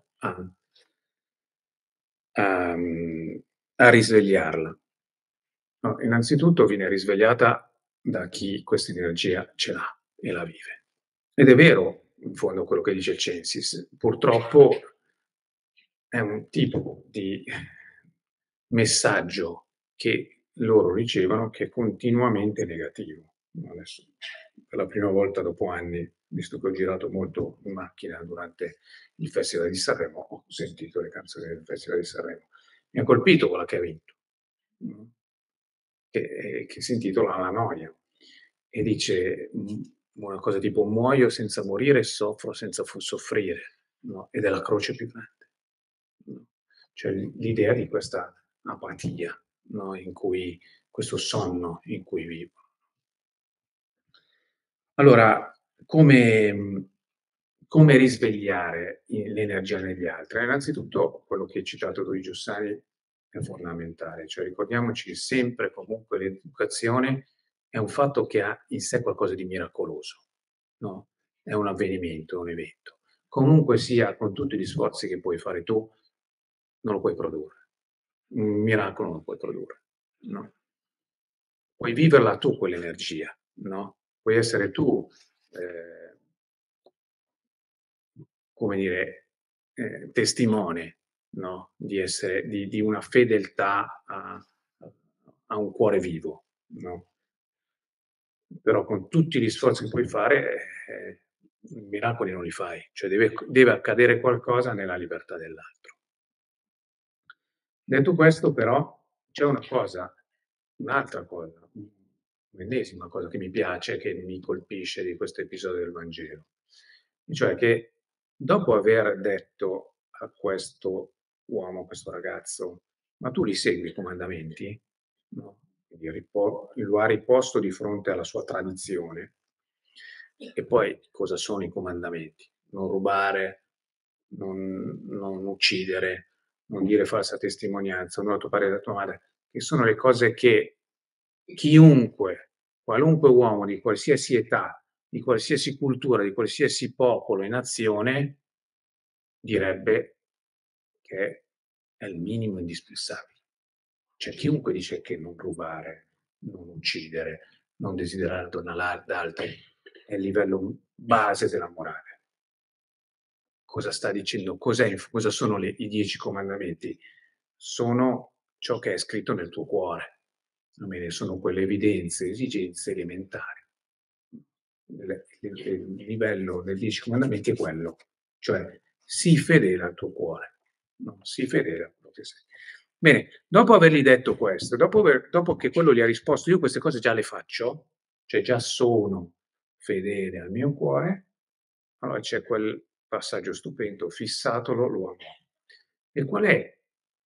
a risvegliarla? No, innanzitutto viene risvegliata da chi questa energia ce l'ha e la vive. Ed è vero, in fondo, quello che dice il Censis. Purtroppo è un tipo di messaggio che loro ricevono che è continuamente negativo. Adesso, per la prima volta dopo anni, visto che ho girato molto in macchina durante il Festival di Sanremo, ho sentito le canzoni del Festival di Sanremo. Mi ha colpito quella che ha vinto, no? Che si intitola La noia e dice una cosa tipo: "Muoio senza morire e soffro senza soffrire", no, ed è la croce più grande, no, cioè l'idea di questa apatia, no, in cui questo sonno in cui vivono. Allora, come risvegliare l'energia negli altri? Innanzitutto quello che hai citato tu di Giussani è fondamentale, cioè ricordiamoci sempre comunque l'educazione è un fatto che ha in sé qualcosa di miracoloso, no, è un avvenimento, è un evento. Comunque sia, con tutti gli sforzi che puoi fare tu, non lo puoi produrre. Un miracolo non lo puoi produrre, no. Puoi viverla tu quell'energia, no, puoi essere tu, ehm come dire, testimone, no, di una fedeltà a un cuore vivo, no, però con tutti gli sforzi che puoi fare, miracoli non li fai, cioè deve accadere qualcosa nella libertà dell'altro. Detto questo però, c'è un'altra cosa, un'ennesima cosa che mi piace, che mi colpisce di questo episodio del Vangelo, e cioè che dopo aver detto a questo uomo, a questo ragazzo: "Ma tu li segui i comandamenti?" No, quindi lo ha riposto di fronte alla sua tradizione. E poi cosa sono i comandamenti? Non rubare, non uccidere, non dire falsa testimonianza, onora tuo padre e tua madre, che sono le cose che chiunque, qualunque uomo di qualsiasi età, di qualsiasi cultura, di qualsiasi popolo e nazione direbbe che è il minimo indispensabile. Cioè chiunque dice che non rubare, non uccidere, non desiderare la donna d'altri è il livello base della morale. Cosa sta dicendo? Cosa sono i 10 comandamenti? Sono ciò che è scritto nel tuo cuore. Va bene, sono quelle evidenze, esigenze elementari. Il livello dei 10 comandamenti è quello, cioè sii fedele al tuo cuore, no, sii fedele a quello che sei. Bene, dopo avergli detto questo, dopo che quello gli ha risposto: "Io queste cose già le faccio, cioè già sono fedele al mio cuore", allora c'è quel passaggio stupendo: "Fissatolo lo amò". E qual è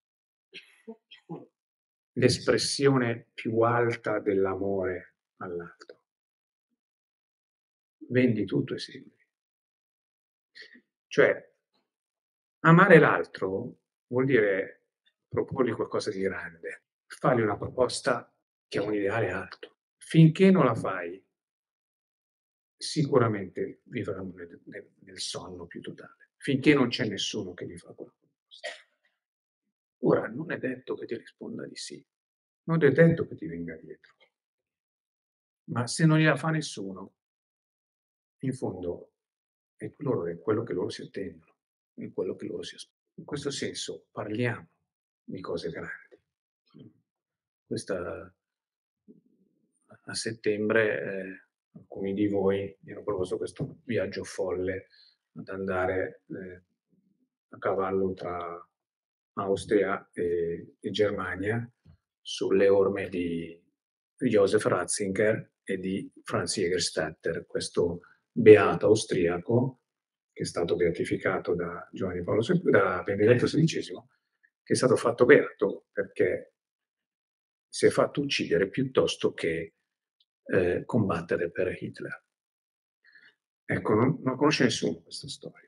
l'espressione più alta dell'amore all'altro? Vendi tutto e segui. Cioè, amare l'altro vuol dire proporgli qualcosa di grande, fargli una proposta che ha un ideale alto. Finché non la fai, sicuramente vivranno nel sonno più totale, finché non c'è nessuno che gli fa quella proposta. Ora, non è detto che ti risponda di sì, non è detto che ti venga dietro, ma se non gliela fa nessuno, in fondo è quello che loro si attendono, è quello che loro si aspettano. In questo senso parliamo di cose grandi. Questa a settembre, alcuni di voi mi hanno proposto questo viaggio folle ad andare, a cavallo tra Austria e Germania sulle orme di Josef Ratzinger e di Franz Jägerstätter, questo beato austriaco che è stato beatificato da da Benedetto XVI, che è stato fatto beato perché si è fatto uccidere piuttosto che combattere per Hitler. Ecco, non conosce nessuno questa storia,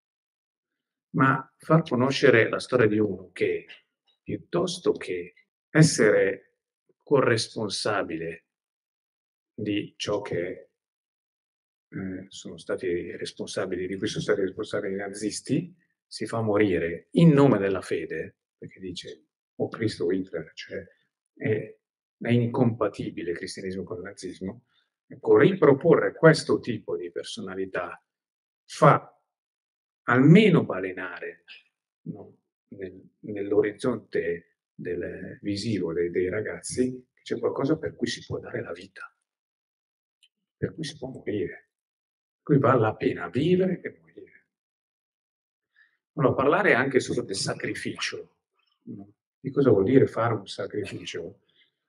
ma far conoscere la storia di uno che, piuttosto che essere corresponsabile di ciò che sono stati responsabili, di cui sono stati responsabili i nazisti, si fa morire in nome della fede, perché dice o Cristo o Hitler, cioè è incompatibile il cristianesimo con il nazismo. Ecco, riproporre questo tipo di personalità fa almeno balenare, no, nell'orizzonte visivo dei ragazzi che c'è qualcosa per cui si può dare la vita, per cui si può morire, per cui vale la pena vivere e morire. Allora, parlare anche solo del sacrificio, no? Di cosa vuol dire fare un sacrificio?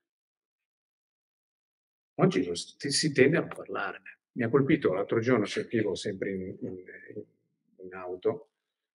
Oggi si tende a non parlarne. Mi ha colpito l'altro giorno, sentivo sempre in auto,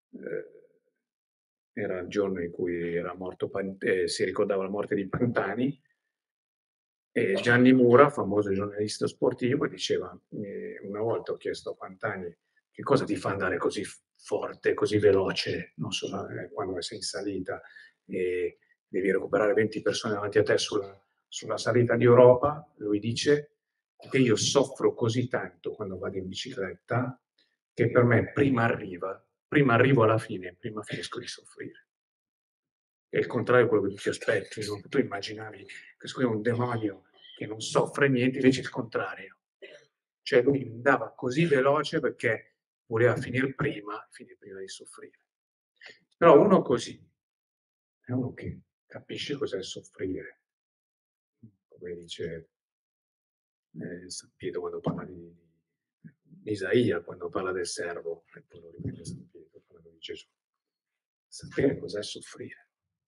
era il giorno in cui era morto si ricordava la morte di Pantani, e Gianni Mura, famoso giornalista sportivo, diceva: "Una volta ho chiesto a Pantani che cosa ti fa andare così forte, così veloce, non solo quando sei in salita e devi recuperare 20 persone davanti a te sulla salita di Europa". Lui dice: "Che io soffro così tanto quando vado in bicicletta che per me prima arrivo alla fine, prima finisco di soffrire". È il contrario di quello che tu ti aspetti, no? Tu immaginavi che è un demonio che non soffre niente, invece il contrario. Cioè lui andava così veloce perché voleva finire prima di soffrire. Però uno così è uno che capisce cos'è soffrire, come dice San Pietro quando parla di Isaia, quando parla del servo, e poi lo ripete San Pietro quando di Gesù. Sapere cos'è soffrire.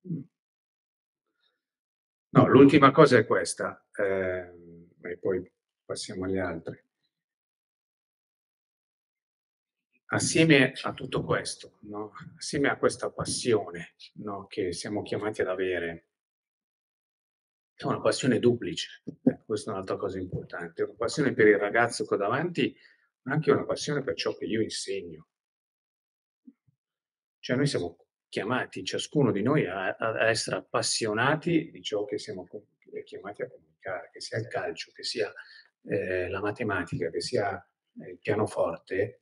No, l'ultima cosa è questa, e poi passiamo agli altri. Assieme a tutto questo, no, assieme a questa passione, no, che siamo chiamati ad avere, è una passione duplice, questa è un'altra cosa importante, una passione per il ragazzo che ho davanti, ma anche una passione per ciò che io insegno. Cioè noi siamo chiamati, ciascuno di noi, a essere appassionati di ciò che siamo chiamati a comunicare, che sia il calcio, che sia la matematica, che sia il pianoforte.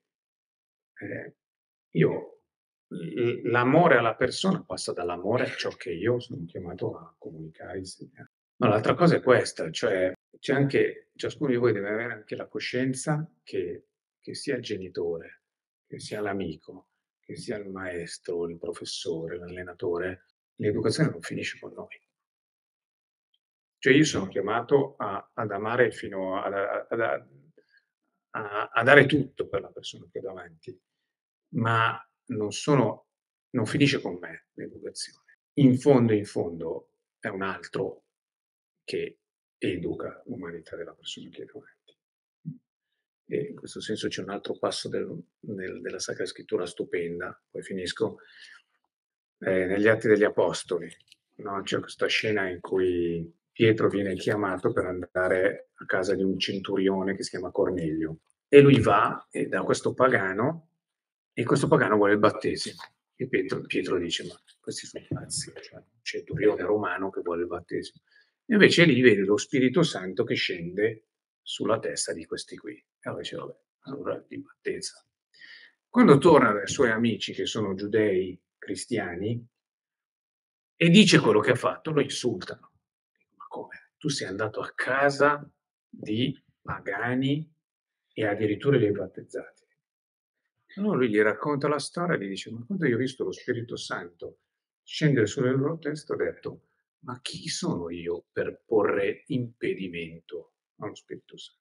Io l'amore alla persona passa dall'amore a ciò che io sono chiamato a comunicare, insegnare. Ma l'altra cosa è questa, cioè c'è anche ciascuno di voi deve avere anche la coscienza che sia il genitore, che sia l'amico, che sia il maestro, il professore, l'allenatore, l'educazione non finisce con noi. Cioè io sono chiamato ad amare fino a dare tutto per la persona che ho davanti, ma non finisce con me l'educazione. in fondo, è un altro che educa l'umanità della persona che è davanti. E in questo senso c'è un altro passo della Sacra Scrittura stupenda, poi finisco, negli Atti degli Apostoli, no? C'è questa scena in cui Pietro viene chiamato per andare a casa di un centurione che si chiama Cornelio, e lui va da questo pagano, e questo pagano vuole il battesimo. E Pietro dice: ma questi sono pazzi, cioè un centurione romano che vuole il battesimo. E invece lì vede lo Spirito Santo che scende sulla testa di questi qui. E allora dice: vabbè, allora di battezza. Quando torna dai suoi amici che sono giudei cristiani e dice quello che ha fatto, lo insultano. Ma come? Tu sei andato a casa di pagani e addirittura li hai battezzati. Allora lui gli racconta la storia e gli dice: ma quando io ho visto lo Spirito Santo scendere sulle loro teste, ho detto: ma chi sono io per porre impedimento allo Spirito Santo?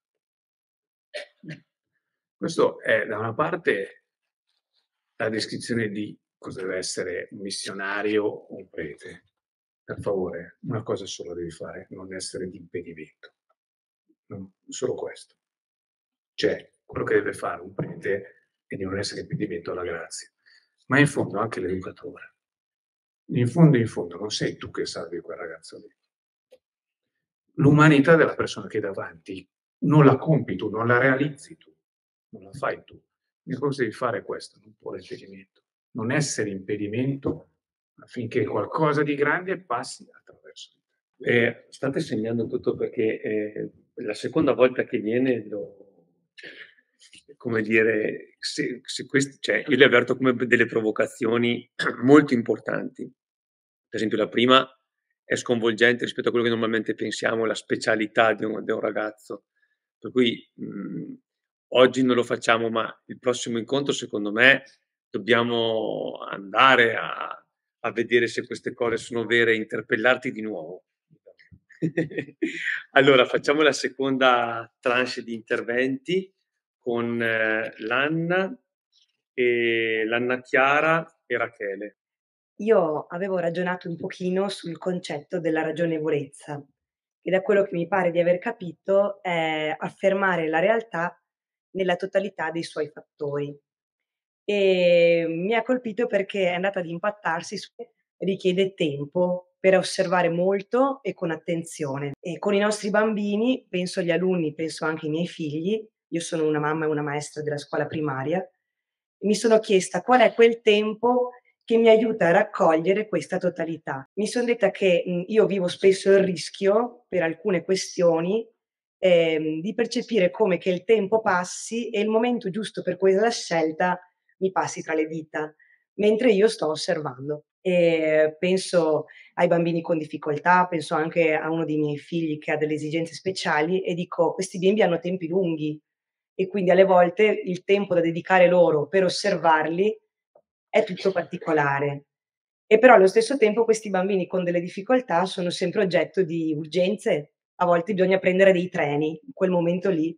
Questo è da una parte la descrizione di cosa deve essere un missionario o un prete. Per favore, una cosa sola devi fare: non essere di impedimento. Solo questo. Cioè, quello che deve fare un prete è di non essere impedimento alla grazia. Ma in fondo anche l'educatore. In fondo, non sei tu che salvi quel ragazzo lì. L'umanità della persona che è davanti non la compi tu, non la realizzi tu, non la fai tu. L'unica cosa che devi fare è questo: non porre impedimento. Non essere impedimento affinché qualcosa di grande passi attraverso di te. State segnando tutto perché la seconda volta che viene come dire, se cioè, io le avverto come delle provocazioni molto importanti. Per esempio la prima è sconvolgente rispetto a quello che normalmente pensiamo, la specialità di un ragazzo. Per cui oggi non lo facciamo, ma il prossimo incontro secondo me dobbiamo andare a vedere se queste cose sono vere e interpellarti di nuovo. Allora, facciamo la seconda tranche di interventi con l'Anna Chiara e Rachele. Io avevo ragionato un pochino sul concetto della ragionevolezza e da quello che mi pare di aver capito è affermare la realtà nella totalità dei suoi fattori. E mi ha colpito perché è andata ad impattarsi su richiede tempo per osservare molto e con attenzione. E con i nostri bambini, penso agli alunni, penso anche ai miei figli, io sono una mamma e una maestra della scuola primaria, mi sono chiesta qual è quel tempo che mi aiuta a raccogliere questa totalità. Mi son detta che, io vivo spesso il rischio, per alcune questioni, di percepire come che il tempo passi e il momento giusto per quella scelta mi passi tra le dita, mentre io sto osservando. Penso ai bambini con difficoltà, penso anche a uno dei miei figli che ha delle esigenze speciali e dico: questi bimbi hanno tempi lunghi e quindi alle volte il tempo da dedicare loro per osservarli è tutto particolare. E però allo stesso tempo questi bambini con delle difficoltà sono sempre oggetto di urgenze. A volte bisogna prendere dei treni in quel momento lì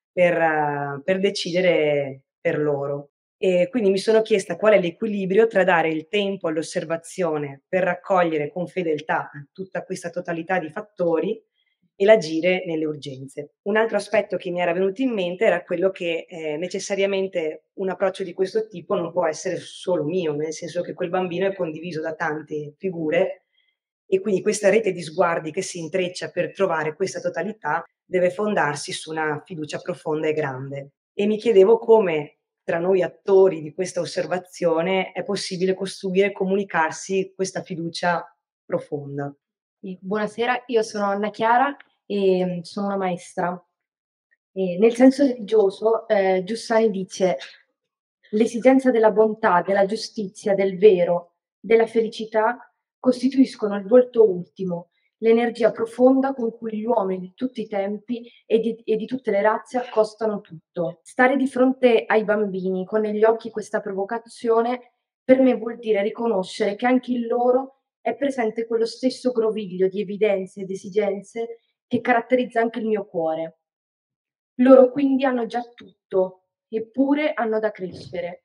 per decidere per loro. E quindi mi sono chiesta qual è l'equilibrio tra dare il tempo all'osservazione per raccogliere con fedeltà tutta questa totalità di fattori e l'agire nelle urgenze. Un altro aspetto che mi era venuto in mente era quello che necessariamente un approccio di questo tipo non può essere solo mio, nel senso che quel bambino è condiviso da tante figure e quindi questa rete di sguardi che si intreccia per trovare questa totalità deve fondarsi su una fiducia profonda e grande. E mi chiedevo come tra noi attori di questa osservazione è possibile costruire e comunicarsi questa fiducia profonda. Buonasera, io sono Anna Chiara e sono una maestra. Nel senso religioso, Giussani dice: l'esigenza della bontà, della giustizia, del vero, della felicità costituiscono il volto ultimo, l'energia profonda con cui gli uomini di tutti i tempi e di tutte le razze accostano tutto. Stare di fronte ai bambini con negli occhi questa provocazione per me vuol dire riconoscere che anche in loro è presente quello stesso groviglio di evidenze ed esigenze che caratterizza anche il mio cuore. Loro quindi hanno già tutto, eppure hanno da crescere.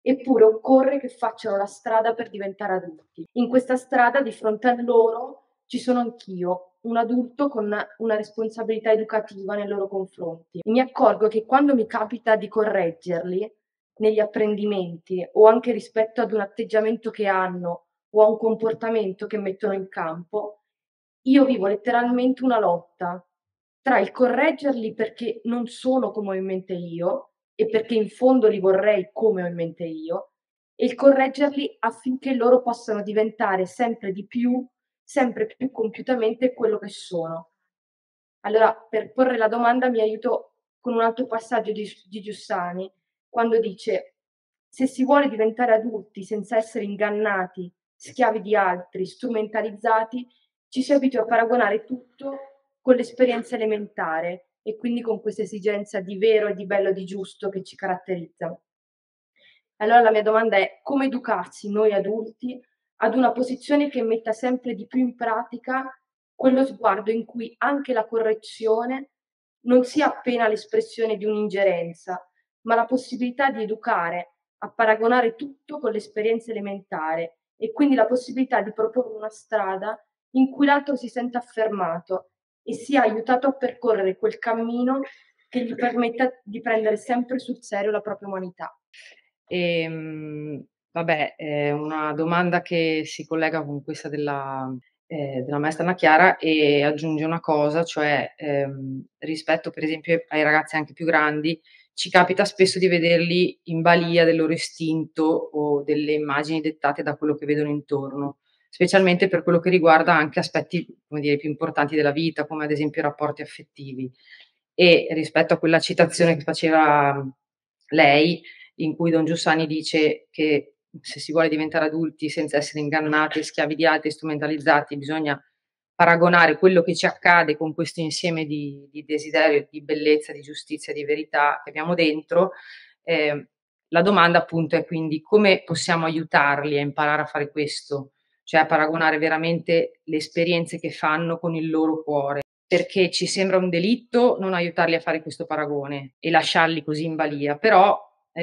eppure occorre che facciano la strada per diventare adulti. In questa strada, di fronte a loro, ci sono anch'io, un adulto con una responsabilità educativa nei loro confronti. E mi accorgo che quando mi capita di correggerli negli apprendimenti o anche rispetto ad un atteggiamento che hanno o a un comportamento che mettono in campo, io vivo letteralmente una lotta tra il correggerli perché non sono come ho in mente io e perché in fondo li vorrei come ho in mente io, e il correggerli affinché loro possano diventare sempre di più, sempre più compiutamente quello che sono. Allora, per porre la domanda mi aiuto con un altro passaggio di Giussani, quando dice: se si vuole diventare adulti senza essere ingannati, schiavi di altri, strumentalizzati, ci si abitua a paragonare tutto con l'esperienza elementare e quindi con questa esigenza di vero e di bello, di giusto che ci caratterizza. Allora la mia domanda è: come educarsi noi adulti ad una posizione che metta sempre di più in pratica quello sguardo in cui anche la correzione non sia appena l'espressione di un'ingerenza, ma la possibilità di educare a paragonare tutto con l'esperienza elementare e quindi la possibilità di proporre una strada in cui l'altro si senta affermato e sia aiutato a percorrere quel cammino che gli permetta di prendere sempre sul serio la propria umanità. Vabbè, è una domanda che si collega con questa della maestra Anna Chiara e aggiunge una cosa, cioè, rispetto per esempio ai ragazzi anche più grandi, ci capita spesso di vederli in balia del loro istinto o delle immagini dettate da quello che vedono intorno, specialmente per quello che riguarda anche aspetti, come dire, più importanti della vita, come ad esempio i rapporti affettivi. E rispetto a quella citazione che faceva lei, in cui Don Giussani dice che se si vuole diventare adulti senza essere ingannati, schiavi di altri, strumentalizzati, bisogna paragonare quello che ci accade con questo insieme di desiderio, di bellezza, di giustizia, di verità che abbiamo dentro. La domanda appunto è quindi come possiamo aiutarli a imparare a fare questo, cioè a paragonare veramente le esperienze che fanno con il loro cuore, perché ci sembra un delitto non aiutarli a fare questo paragone e lasciarli così in balia, però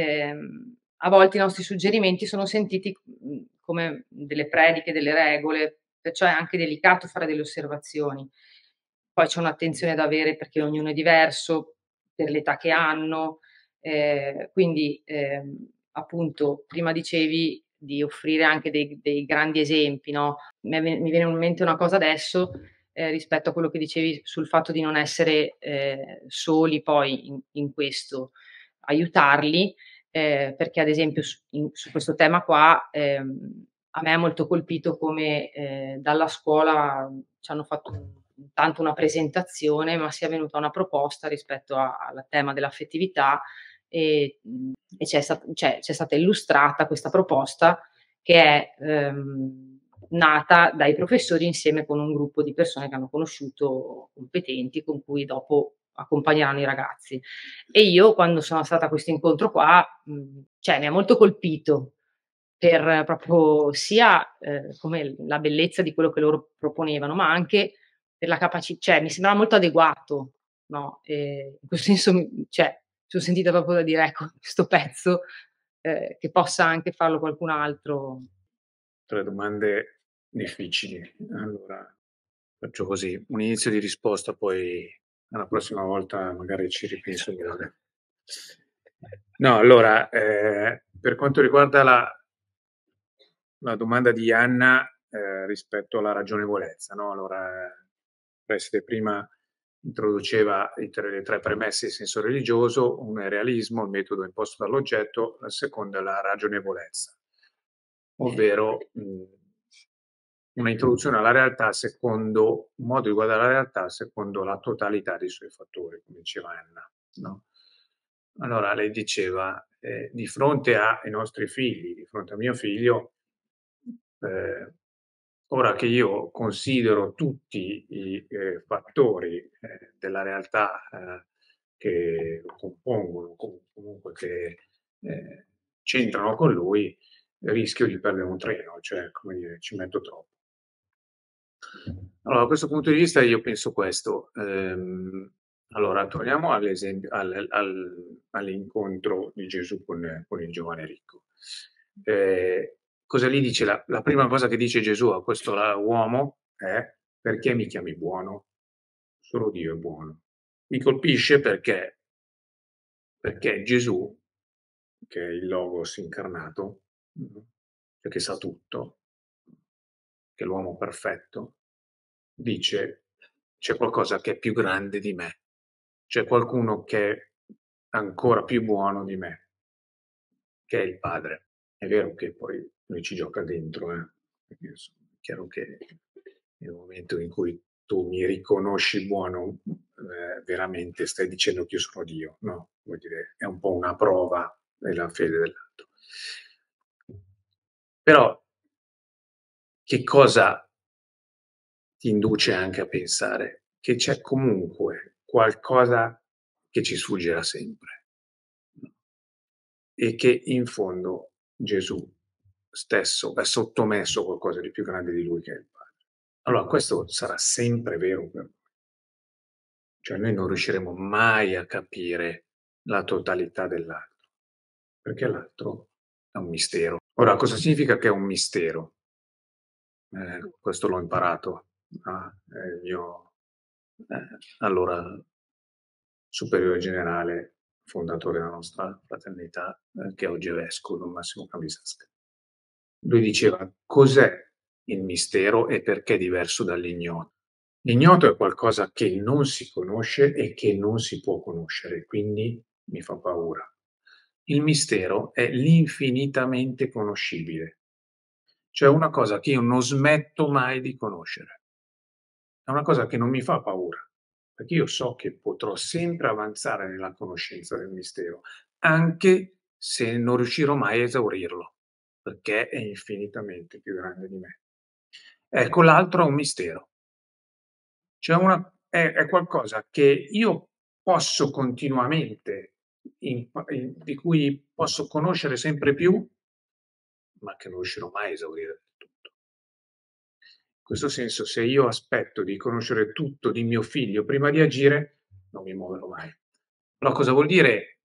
a volte i nostri suggerimenti sono sentiti come delle prediche, delle regole, perciò è anche delicato fare delle osservazioni. Poi c'è un'attenzione da avere perché ognuno è diverso, per l'età che hanno, quindi appunto prima dicevi di offrire anche dei grandi esempi, no? Mi viene in mente una cosa adesso, rispetto a quello che dicevi sul fatto di non essere soli poi in questo, aiutarli, perché ad esempio su questo tema qua, a me ha molto colpito come dalla scuola ci hanno fatto tanto una presentazione, ma sia venuta una proposta rispetto al tema dell'affettività e c'è stata illustrata questa proposta che è nata dai professori insieme con un gruppo di persone che hanno conosciuto, competenti, con cui dopo accompagneranno i ragazzi. E io quando sono stata a questo incontro qua, cioè mi ha molto colpito per proprio sia come la bellezza di quello che loro proponevano, ma anche per la cioè mi sembrava molto adeguato, no, in questo senso cioè, mi son sentita proprio da dire: "Ecco, questo pezzo, che possa anche farlo qualcun altro." 3 domande difficili. Allora, faccio così, un inizio di risposta, poi alla prossima volta magari ci ripenso bene. No, allora, per quanto riguarda la domanda di Anna, rispetto alla ragionevolezza, no? Allora, preside prima introduceva le 3 premesse in senso religioso, una è il realismo, il metodo imposto dall'oggetto, la seconda è la ragionevolezza, ovvero una introduzione alla realtà secondo un modo di guardare la realtà secondo la totalità dei suoi fattori, come diceva Anna, no? Allora lei diceva, di fronte ai nostri figli, di fronte a mio figlio, ora che io considero tutti i fattori della realtà che lo compongono, comunque che c'entrano con lui, rischio di perdere un treno, cioè, come dire, ci metto troppo. Allora, da questo punto di vista io penso questo, Allora, torniamo all'esempio, all'incontro di Gesù con il giovane ricco. Cosa gli dice? La prima cosa che dice Gesù a questo uomo è: perché mi chiami buono? Solo Dio è buono. Mi colpisce perché Gesù, che è il Logos incarnato, cioè che sa tutto, che è l'uomo perfetto, dice: c'è qualcosa che è più grande di me, c'è qualcuno che è ancora più buono di me, che è il Padre. È vero che poi lui ci gioca dentro, perché è chiaro che nel momento in cui tu mi riconosci buono, veramente stai dicendo che io sono Dio, no? Vuol dire, è un po' una prova della fede dell'altro. Però che cosa ti induce anche a pensare? Che c'è comunque qualcosa che ci sfuggirà sempre e che in fondo Gesù stesso è sottomesso a qualcosa di più grande di lui che è il Padre. Allora questo sarà sempre vero per noi. Cioè noi non riusciremo mai a capire la totalità dell'altro, perché l'altro è un mistero. Ora, cosa significa che è un mistero? Questo l'ho imparato il mio allora superiore generale, fondatore della nostra fraternità, che oggi è vescovo, Don Massimo Camisasca. Lui diceva: cos'è il mistero e perché è diverso dall'ignoto? L'ignoto è qualcosa che non si conosce e che non si può conoscere, quindi mi fa paura. Il mistero è l'infinitamente conoscibile, cioè una cosa che io non smetto mai di conoscere. È una cosa che non mi fa paura, perché io so che potrò sempre avanzare nella conoscenza del mistero, anche se non riuscirò mai a esaurirlo, perché è infinitamente più grande di me. Ecco, l'altro è un mistero. Cioè è qualcosa che io posso continuamente, di cui posso conoscere sempre più, ma che non riuscirò mai a esaurire del tutto. In questo senso, se io aspetto di conoscere tutto di mio figlio prima di agire, non mi muoverò mai. Però cosa vuol dire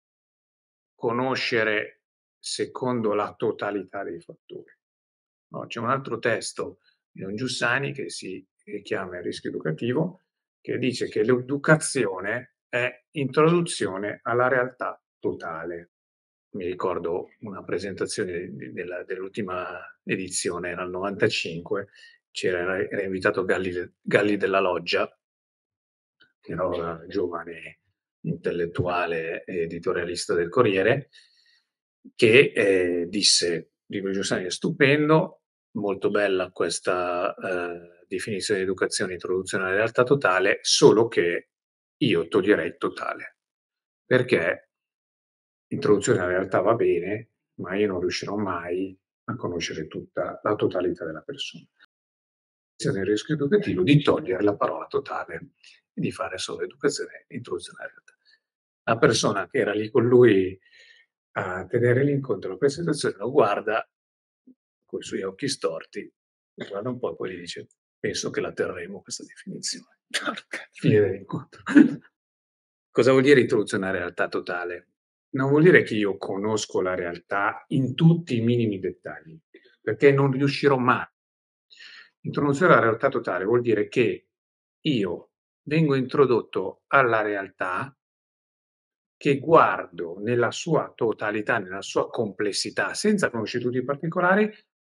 conoscere secondo la totalità dei fattori? No, c'è un altro testo di Don Giussani che si chiama Il rischio educativo, che dice che l'educazione è introduzione alla realtà totale. Mi ricordo una presentazione dell'ultima edizione, era il 95, era invitato Galli della Loggia, che era un giovane intellettuale e editorialista del Corriere, che disse: Livio Giussani è stupendo, molto bella questa definizione di educazione, introduzione alla realtà totale, solo che io toglierei totale, perché introduzione alla realtà va bene, ma io non riuscirò mai a conoscere tutta la totalità della persona. Nel rischio educativo di togliere la parola totale e di fare solo educazione e introduzione alla realtà. La persona che era lì con lui a tenere l'incontro, la presentazione, lo guarda con i suoi occhi storti, lo guarda un po' e poi gli dice: penso che la terremo questa definizione. Fine dell'incontro. Cosa vuol dire introduzione alla realtà totale? Non vuol dire che io conosco la realtà in tutti i minimi dettagli, perché non riuscirò mai. Introduzione alla realtà totale vuol dire che io vengo introdotto alla realtà che guardo nella sua totalità, nella sua complessità, senza conoscere tutti i particolari,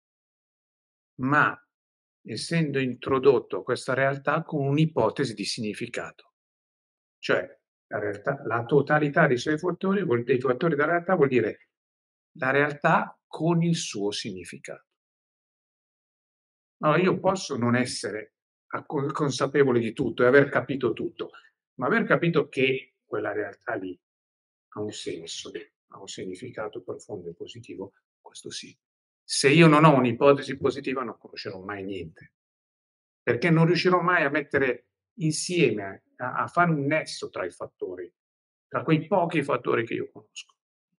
ma essendo introdotto a questa realtà con un'ipotesi di significato. Cioè la totalità dei suoi fattori, dei fattori della realtà, vuol dire la realtà con il suo significato. Allora io posso non essere consapevole di tutto e aver capito tutto, ma aver capito che quella realtà lì ha un senso, ha un significato profondo e positivo, questo sì. Se io non ho un'ipotesi positiva non conoscerò mai niente, perché non riuscirò mai a mettere insieme, a fare un nesso tra i fattori, tra quei pochi fattori che io conosco.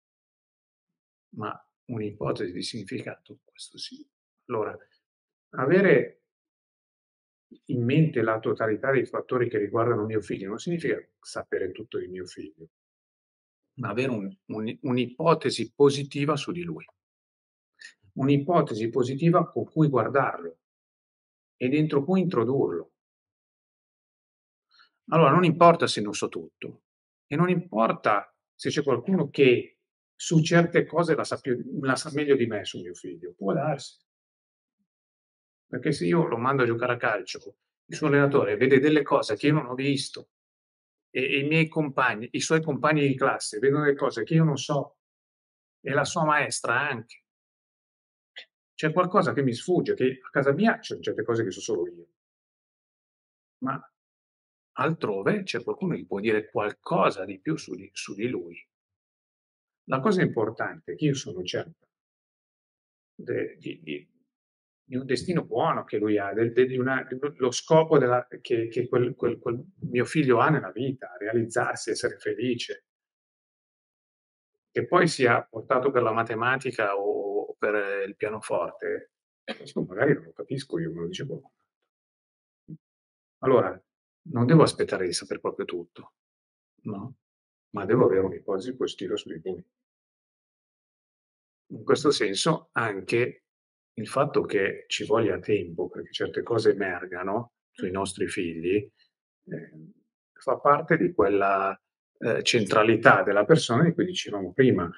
Ma un'ipotesi di significato, questo sì. Allora, avere in mente la totalità dei fattori che riguardano mio figlio non significa sapere tutto di mio figlio, ma avere un'ipotesi positiva su di lui. Un'ipotesi positiva con cui guardarlo e dentro cui introdurlo. Allora non importa se non so tutto e non importa se c'è qualcuno che su certe cose la sa meglio di me su mio figlio, può darsi. Perché se io lo mando a giocare a calcio, il suo allenatore vede delle cose che io non ho visto e i suoi compagni di classe vedono delle cose che io non so e la sua maestra anche. C'è qualcosa che mi sfugge, che a casa mia ci sono certe cose che so solo io. Ma altrove c'è qualcuno che può dire qualcosa di più su di lui. La cosa importante è che io sono certo di un destino buono che lui ha, lo scopo che quel mio figlio ha nella vita, realizzarsi, essere felice. Che poi sia portato per la matematica o per il pianoforte, questo magari non lo capisco io, me lo dice qualcun altro. Allora, non devo aspettare di saper proprio tutto, no, ma devo avere un'ipotesi positiva su di lui. In questo senso anche il fatto che ci voglia tempo perché certe cose emergano sui nostri figli, fa parte di quella, centralità della persona di cui dicevamo prima.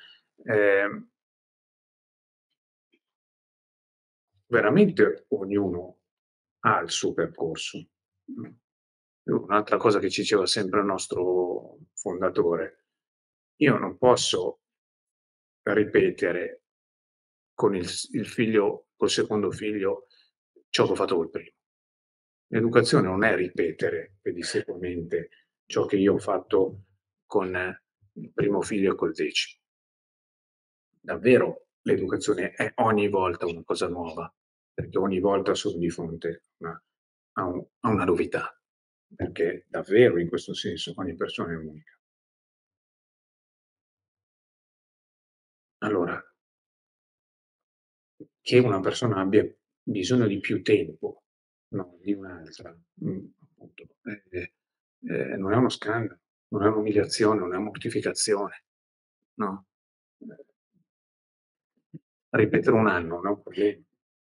Veramente ognuno ha il suo percorso. Un'altra cosa che ci diceva sempre il nostro fondatore: io non posso ripetere con il col secondo figlio ciò che ho fatto col primo. L'educazione non è ripetere pedissequamente ciò che io ho fatto con il primo figlio e col 10º. Davvero l'educazione è ogni volta una cosa nuova, perché ogni volta sono di fronte a una novità, perché davvero in questo senso ogni persona è unica. Allora, che una persona abbia bisogno di più tempo, no, di un'altra, appunto, non è uno scandalo, non è un'umiliazione, non è mortificazione, no. Ripetere un anno non è un problema.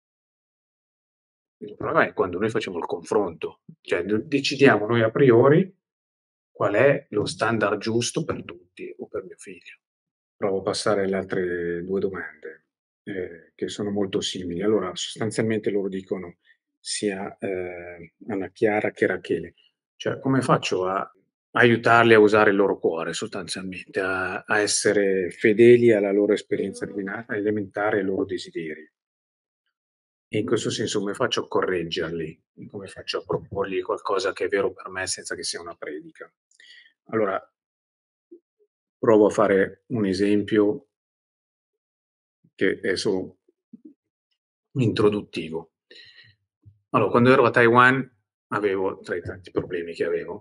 Il problema è quando noi facciamo il confronto, cioè decidiamo noi a priori qual è lo standard giusto per tutti o per mio figlio. Provo a passare alle altre 2 domande, che sono molto simili. Allora, sostanzialmente loro dicono sia, Anna Chiara che Rachele, cioè come faccio a aiutarli a usare il loro cuore sostanzialmente, a essere fedeli alla loro esperienza elementare, ai loro desideri? E in questo senso come faccio a correggerli? Come faccio a proporgli qualcosa che è vero per me senza che sia una predica? Allora, provo a fare un esempio che è solo introduttivo. Allora, quando ero a Taiwan avevo, tra i tanti problemi che avevo,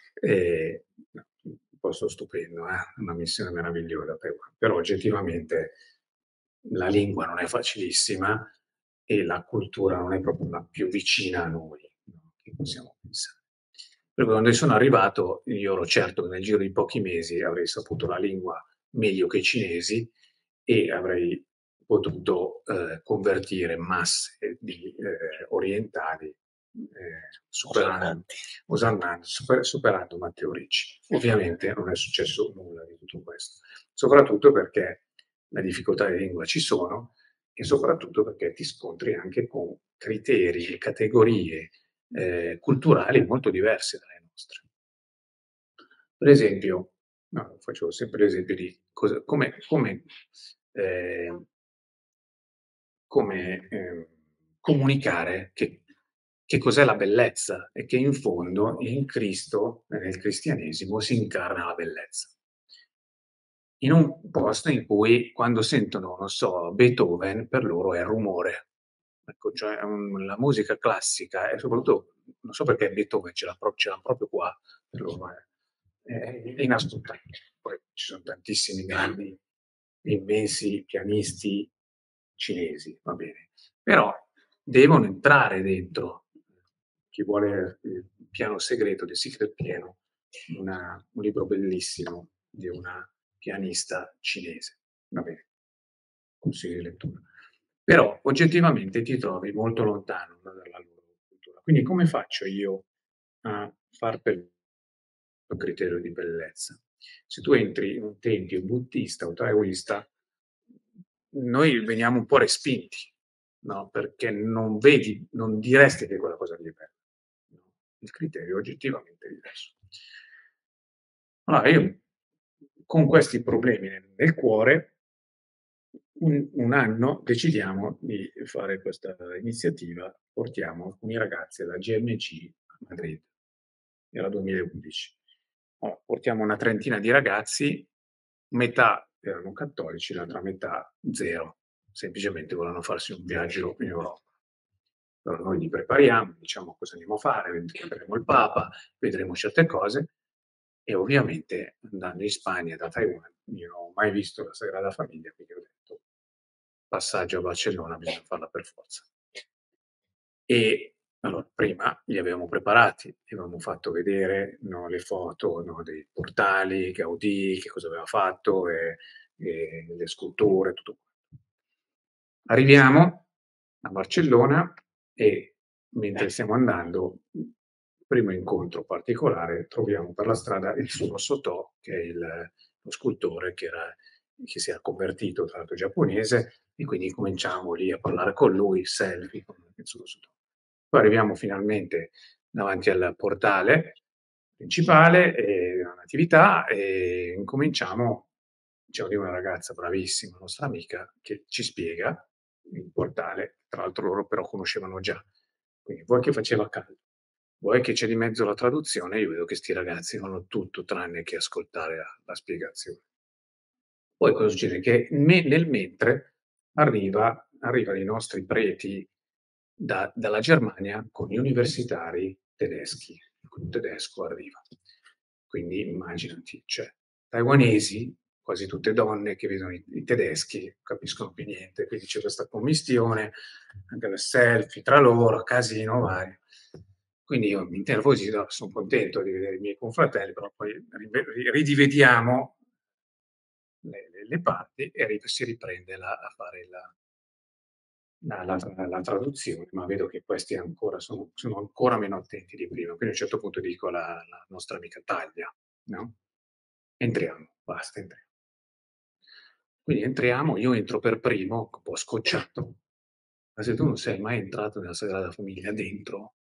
un posto stupendo, una missione meravigliosa a Taiwan, però oggettivamente la lingua non è facilissima e la cultura non è proprio la più vicina a noi, no, che possiamo pensare. Per cui quando sono arrivato io ero certo che nel giro di pochi mesi avrei saputo la lingua meglio che i cinesi e avrei potuto convertire masse di orientali superando Matteo Ricci. Ovviamente non è successo nulla di tutto questo, soprattutto perché le difficoltà di lingua ci sono e soprattutto perché ti scontri anche con criteri e categorie culturali molto diverse dalle nostre. Per esempio, no, faccio sempre l'esempio di come comunicare che cos'è la bellezza e che in fondo in Cristo, nel cristianesimo, si incarna la bellezza. In un posto in cui quando sentono, non so, Beethoven, per loro è rumore. Ecco, cioè la musica classica e soprattutto, non so perché Beethoven ce l'ha proprio qua, per loro è inascoltabile. Poi ci sono tantissimi grandi, immensi pianisti cinesi, va bene, però devono entrare dentro chi vuole il piano segreto, The Secret Piano, un libro bellissimo di una pianista cinese. Va bene, consiglio di lettura. Però oggettivamente ti trovi molto lontano, no, dalla loro cultura. Quindi come faccio io a far per un criterio di bellezza? Se tu entri in un tempio buddista o taoista, noi veniamo un po' respinti, no? Perché non vedi, non diresti che quella cosa lì è bella. No? Il criterio è oggettivamente diverso. Allora io con questi problemi nel cuore, un anno decidiamo di fare questa iniziativa, portiamo alcuni ragazzi alla GMC a Madrid, era 2011. Allora, portiamo una trentina di ragazzi, metà erano cattolici, l'altra metà zero, semplicemente volevano farsi un viaggio in Europa. Allora noi li prepariamo, diciamo cosa andiamo a fare, vedremo il Papa, vedremo certe cose e ovviamente andando in Spagna da Taiwan, io non ho mai visto la Sagrada Famiglia, quindi ho detto passaggio a Barcellona bisogna farla per forza. E allora prima li avevamo preparati, gli avevamo fatto vedere, no, le foto, no, dei portali, Gaudì, che cosa aveva fatto, e le sculture, tutto quanto. Arriviamo a Barcellona e mentre stiamo andando, primo incontro particolare, troviamo per la strada il suo Sotò, che è lo scultore che si era convertito, tra l'altro giapponese, e quindi cominciamo lì a parlare con lui, selfie con il suo Sotò. Poi arriviamo finalmente davanti al portale principale, un'attività, e incominciamo, c'è lì una ragazza bravissima, nostra amica, che ci spiega il portale, tra l'altro loro però conoscevano già. Quindi vuoi che faceva caldo, vuoi che c'è di mezzo la traduzione, io vedo che sti ragazzi non hanno tutto tranne che ascoltare la spiegazione. Poi cosa succede? Che nel mentre arrivano i nostri preti dalla Germania con gli universitari tedeschi. Un tedesco arriva. Quindi immaginati, cioè, taiwanesi, quasi tutte donne che vedono i tedeschi, non capiscono più niente, quindi c'è questa commistione, anche le selfie tra loro, casino vario. Quindi io mi innervosisco, sono contento di vedere i miei confratelli, però poi ridivediamo le parti e si riprende a fare la traduzione, ma vedo che questi sono ancora meno attenti di prima. Quindi a un certo punto dico alla nostra amica taglia, no? Entriamo, basta, entriamo. Quindi entriamo, io entro per primo, un po' scocciato, ma se tu non sei mai entrato nella Sagrada Famiglia dentro,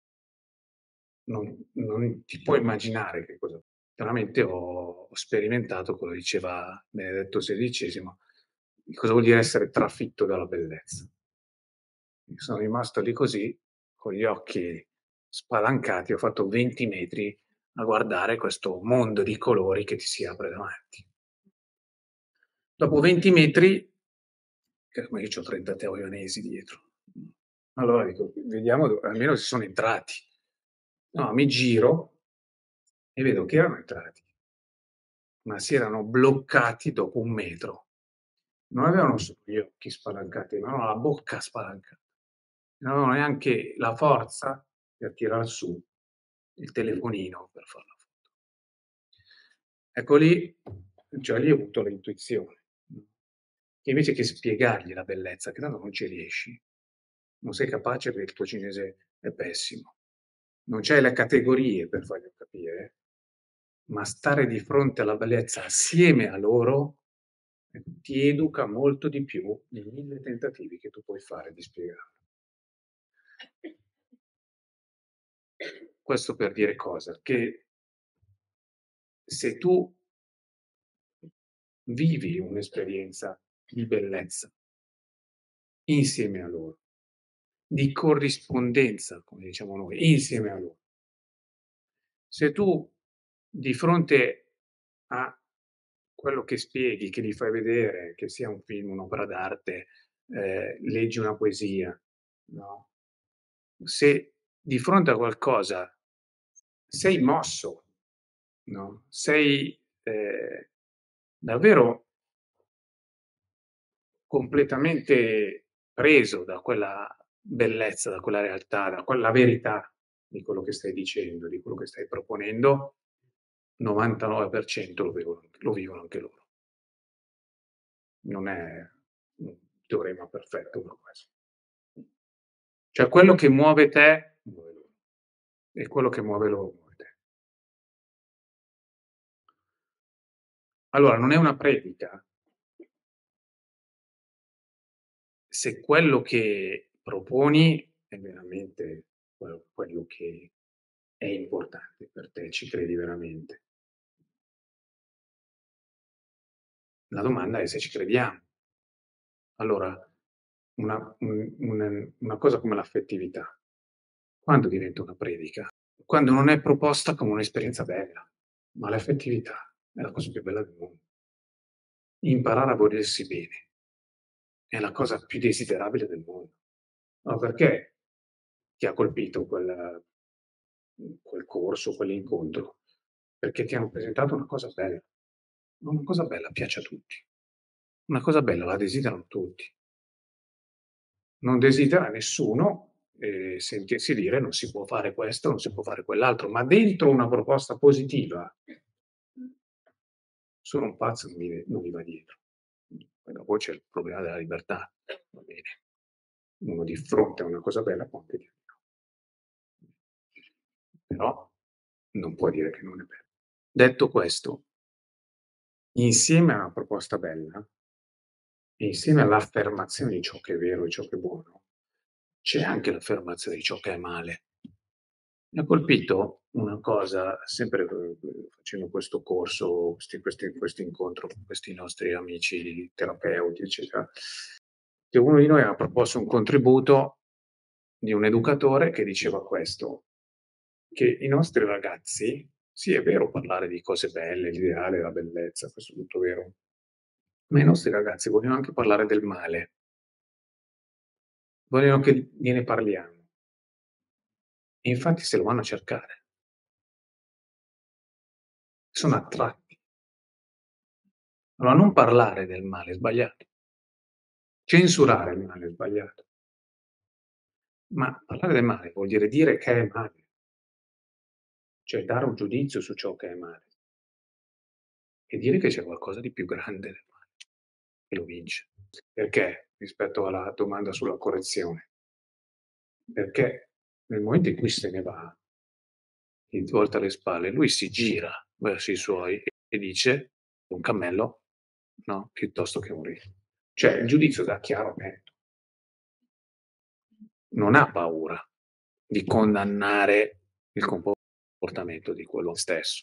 non ti puoi immaginare che cosa. Veramente ho sperimentato quello che diceva Benedetto XVI, cosa vuol dire essere trafitto dalla bellezza. Sono rimasto lì così, con gli occhi spalancati, ho fatto 20 metri a guardare questo mondo di colori che ti si apre davanti. Dopo 20 metri, ma io ho 30 taiwanesi dietro, allora dico, vediamo almeno se sono entrati. No, mi giro e vedo che erano entrati, ma si erano bloccati dopo 1 metro. Non avevano solo gli occhi spalancati, ma avevano la bocca spalancata. Non avevano neanche la forza per tirar su il telefonino per far la foto. Ecco lì, già lì ho avuto l'intuizione, che invece che spiegargli la bellezza, che tanto non ci riesci, non sei capace perché il tuo cinese è pessimo, non c'hai le categorie per farglielo capire, ma stare di fronte alla bellezza assieme a loro ti educa molto di più di 1000 tentativi che tu puoi fare di spiegarlo. Questo per dire cosa? Che se tu vivi un'esperienza di bellezza insieme a loro, di corrispondenza, come diciamo noi, insieme a loro, se tu di fronte a quello che spieghi, che gli fai vedere, che sia un film, un'opera d'arte, leggi una poesia, no? Se di fronte a qualcosa sei mosso, no? Sei davvero completamente preso da quella bellezza, da quella realtà, da quella verità, di quello che stai dicendo, di quello che stai proponendo, 99% lo vivono anche loro. Non è un teorema perfetto per questo. Cioè quello che muove te, muove loro. E quello che muove loro, muove te. Allora, non è una predica se quello che proponi è veramente quello che è importante per te, ci credi veramente. La domanda è se ci crediamo. Allora, una cosa come l'affettività, quando diventa una predica? Quando non è proposta come un'esperienza bella, ma l'affettività è la cosa più bella del mondo. Imparare a volersi bene è la cosa più desiderabile del mondo. No, perché ti ha colpito quel corso, quell'incontro? Perché ti hanno presentato una cosa bella. Una cosa bella piace a tutti. Una cosa bella la desiderano tutti. Non desidera nessuno sentirsi dire non si può fare questo, non si può fare quell'altro, ma dentro una proposta positiva sono un pazzo, non mi va dietro. Poi c'è il problema della libertà, va bene. Uno di fronte a una cosa bella può anche dire no. Però non può dire che non è bello. Detto questo, insieme a una proposta bella, insieme all'affermazione di ciò che è vero e ciò che è buono, c'è anche l'affermazione di ciò che è male. Mi ha colpito una cosa, sempre facendo questo corso, questo incontro con questi nostri amici terapeuti, eccetera, che uno di noi ha proposto un contributo di un educatore che diceva questo, che i nostri ragazzi, sì è vero parlare di cose belle, l'ideale, la bellezza, questo è tutto vero, ma i nostri ragazzi vogliono anche parlare del male, vogliono che gliene parliamo. E infatti se lo vanno a cercare. Sono attratti. Allora non parlare del male è sbagliato. Censurare il male è sbagliato. Ma parlare del male vuol dire che è male. Cioè dare un giudizio su ciò che è male. E dire che c'è qualcosa di più grande del male, che lo vince. Perché? Rispetto alla domanda sulla correzione. Perché nel momento in cui se ne va, gli volta le spalle, lui si gira verso i suoi e dice un cammello, no, piuttosto che un re. Cioè il giudizio da chiaro netto. Non ha paura di condannare il comportamento di quello stesso.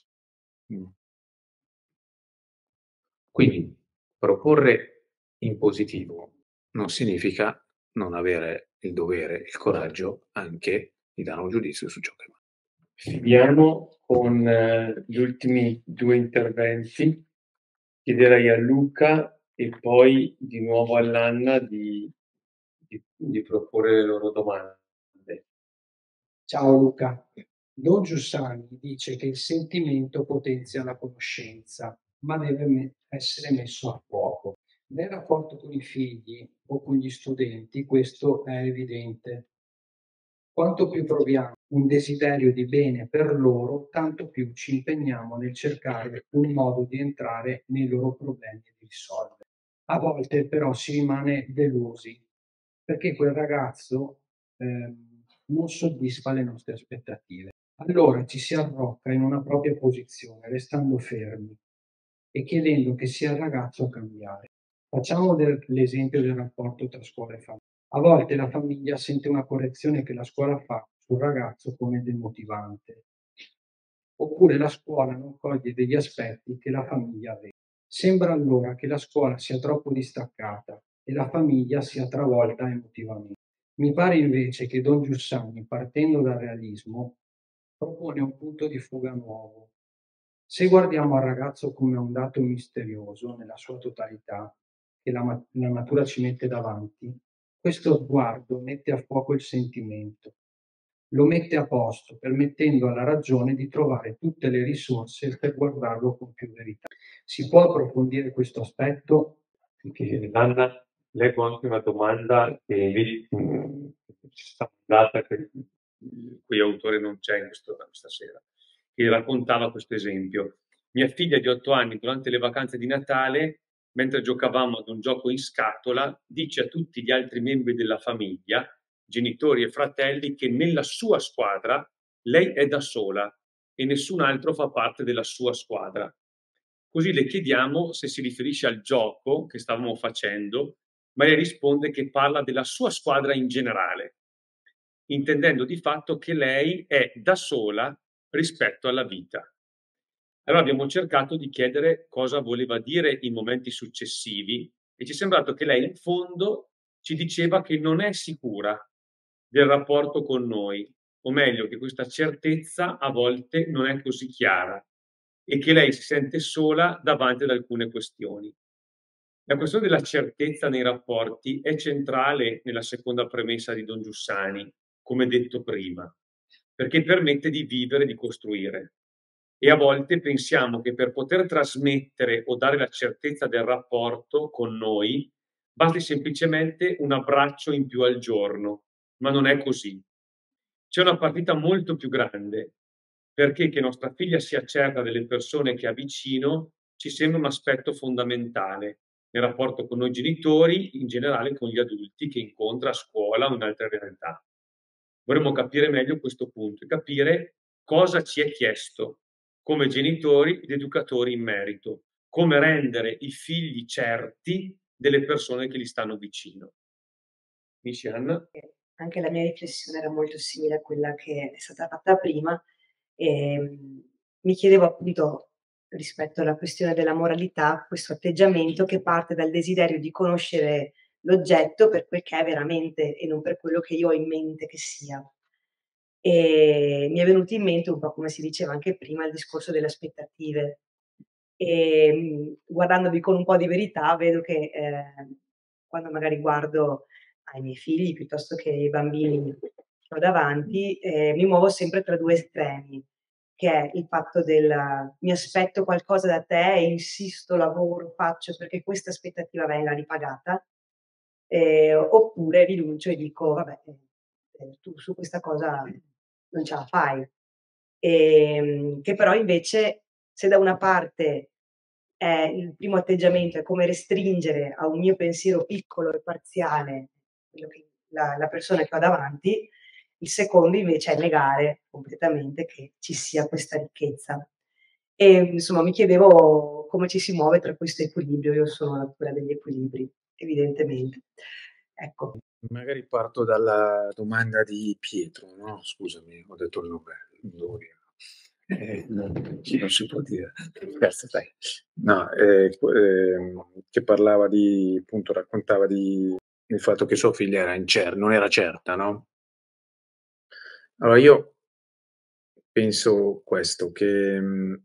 Quindi proporre in positivo non significa non avere il dovere, il coraggio anche di dare un giudizio su ciò che va. Finiamo con gli ultimi due interventi. Chiederei a Luca e poi di nuovo all'Anna di proporre le loro domande. Ciao Luca. Don Giussani dice che il sentimento potenzia la conoscenza, ma deve essere messo a fuoco. Nel rapporto con i figli o con gli studenti questo è evidente. Quanto più proviamo un desiderio di bene per loro, tanto più ci impegniamo nel cercare un modo di entrare nei loro problemi e di risolverli. A volte però si rimane delusi perché quel ragazzo non soddisfa le nostre aspettative. Allora ci si arrocca in una propria posizione, restando fermi e chiedendo che sia il ragazzo a cambiare. Facciamo l'esempio del rapporto tra scuola e famiglia. A volte la famiglia sente una correzione che la scuola fa sul ragazzo come demotivante, oppure la scuola non coglie degli aspetti che la famiglia vede. Sembra allora che la scuola sia troppo distaccata e la famiglia sia travolta emotivamente. Mi pare invece che Don Giussani, partendo dal realismo, propone un punto di fuga nuovo. Se guardiamo al ragazzo come un dato misterioso nella sua totalità, che la natura ci mette davanti, questo sguardo mette a fuoco il sentimento, lo mette a posto, permettendo alla ragione di trovare tutte le risorse per guardarlo con più verità. Si può approfondire questo aspetto? Anna, leggo anche una domanda che vedi ci sta mandata, Qui l'autore non c'è in questa sera, che raccontava questo esempio. Mia figlia di 8 anni, durante le vacanze di Natale, mentre giocavamo ad un gioco in scatola, dice a tutti gli altri membri della famiglia, genitori e fratelli, che nella sua squadra lei è da sola e nessun altro fa parte della sua squadra. Così le chiediamo se si riferisce al gioco che stavamo facendo, ma lei risponde che parla della sua squadra in generale, intendendo di fatto che lei è da sola rispetto alla vita. Allora abbiamo cercato di chiedere cosa voleva dire in momenti successivi e ci è sembrato che lei in fondo ci diceva che non è sicura del rapporto con noi, o meglio che questa certezza a volte non è così chiara e che lei si sente sola davanti ad alcune questioni. La questione della certezza nei rapporti è centrale nella seconda premessa di Don Giussani, come detto prima, perché permette di vivere e di costruire. E a volte pensiamo che per poter trasmettere o dare la certezza del rapporto con noi basti semplicemente un abbraccio in più al giorno, ma non è così. C'è una partita molto più grande, perché che nostra figlia sia certa delle persone che ha vicino ci sembra un aspetto fondamentale nel rapporto con noi genitori, in generale con gli adulti che incontra a scuola o in altre realtà. Vorremmo capire meglio questo punto e capire cosa ci è chiesto come genitori ed educatori in merito, come rendere i figli certi delle persone che gli stanno vicino. Dici Anna? Anche la mia riflessione era molto simile a quella che è stata fatta prima. Mi chiedevo appunto, rispetto alla questione della moralità, questo atteggiamento che parte dal desiderio di conoscere l'oggetto per quel che è veramente e non per quello che io ho in mente che sia. E mi è venuto in mente, un po' come si diceva anche prima, il discorso delle aspettative. Guardandovi con un po' di verità vedo che, quando magari guardo ai miei figli piuttosto che ai bambini che ho davanti, mi muovo sempre tra 2 estremi, che è il fatto del: mi aspetto qualcosa da te e insisto, lavoro, faccio perché questa aspettativa venga ripagata, oppure rinuncio e dico: "Vabbè, tu su questa cosa non ce la fai". Che però invece se da una parte il primo atteggiamento è come restringere a un mio pensiero piccolo e parziale quello che la persona che ho davanti, il secondo invece è negare completamente che ci sia questa ricchezza. E insomma mi chiedevo come ci si muove tra questo equilibrio. Io sono quella degli equilibri, evidentemente. Ecco. Magari parto dalla domanda di Pietro, no? Scusami, ho detto il nome, non devo dire. Non si può dire. Scherzo, dai. No, che parlava di, appunto, raccontava del fatto che sua figlia non era certa, no? Allora io penso questo, che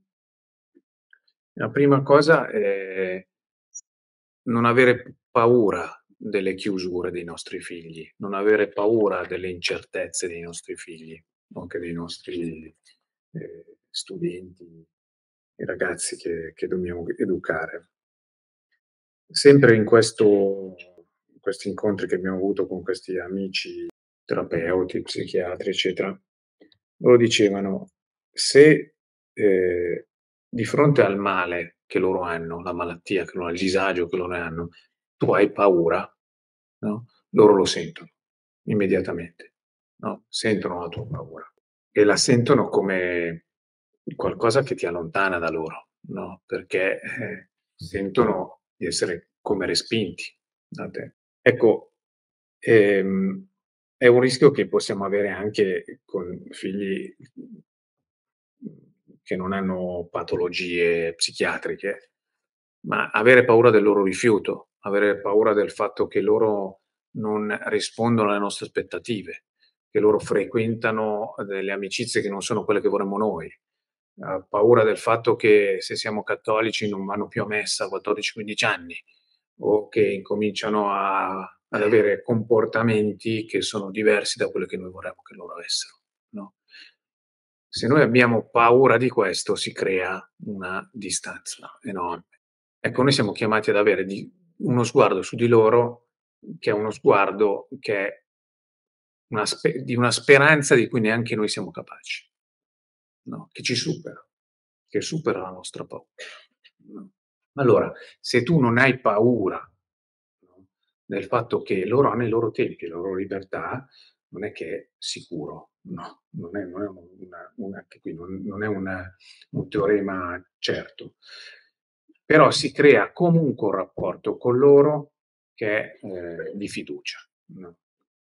la prima cosa è non avere paura delle chiusure dei nostri figli, non avere paura delle incertezze dei nostri figli, anche dei nostri studenti e ragazzi che dobbiamo educare. Sempre in questi incontri che abbiamo avuto con questi amici terapeuti, psichiatri, eccetera, loro dicevano: se di fronte al male che loro hanno, la malattia che loro hanno, il disagio che loro hanno, tu hai paura, no? Loro lo sentono immediatamente, no? Sentono la tua paura e la sentono come qualcosa che ti allontana da loro, no? Perché sentono di essere come respinti da te. Ecco, è un rischio che possiamo avere anche con figli che non hanno patologie psichiatriche, ma avere paura del loro rifiuto, avere paura del fatto che loro non rispondono alle nostre aspettative, che loro frequentano delle amicizie che non sono quelle che vorremmo noi. Paura del fatto che se siamo cattolici non vanno più a messa a 14-15 anni o che incominciano ad avere comportamenti che sono diversi da quelli che noi vorremmo che loro avessero, no? Se noi abbiamo paura di questo si crea una distanza enorme. Ecco, noi siamo chiamati ad avere uno sguardo su di loro che è uno sguardo che è di una speranza di cui neanche noi siamo capaci, no? Che ci supera, che supera la nostra paura. No? Allora, se tu non hai paura, no, del fatto che loro hanno i loro tempi, la loro libertà, non è che è sicuro, no, non è anche qui non è un teorema certo, però si crea comunque un rapporto con loro che è di fiducia, no?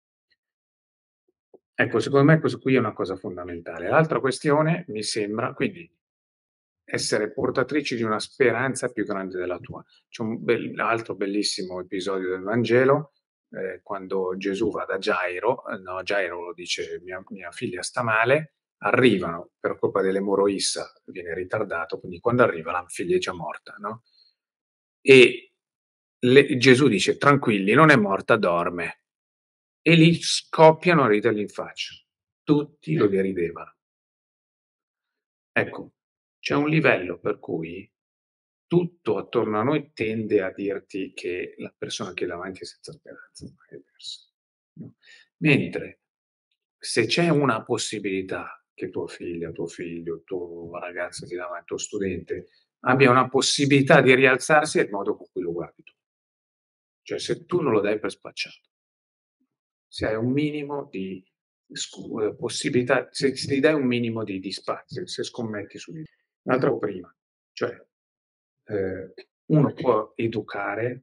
Ecco, secondo me questo qui è una cosa fondamentale. L'altra questione mi sembra, quindi, essere portatrici di una speranza più grande della tua. C'è un altro bellissimo episodio del Vangelo, quando Gesù va da Gairo, no, Gairo lo dice, mia figlia sta male, arrivano per colpa dell'emoroissa, viene ritardato, quindi quando arriva la figlia è già morta, no? E Gesù dice, tranquilli, non è morta, dorme. E lì scoppiano a ridergli in faccia. Tutti lo deridevano. Ecco, c'è un livello per cui tutto attorno a noi tende a dirti che la persona che è davanti è senza speranza, ma è persa. No? Mentre se c'è una possibilità che tua figlia, tuo figlio, il tuo ragazzo che è davanti, il tuo studente, abbia una possibilità di rialzarsi, è il modo con cui lo guardi tu. Cioè, se tu non lo dai per spacciato, se hai un minimo di possibilità, se gli dai un minimo di spazio, se scommetti su di lui. Un'altra prima, cioè uno può educare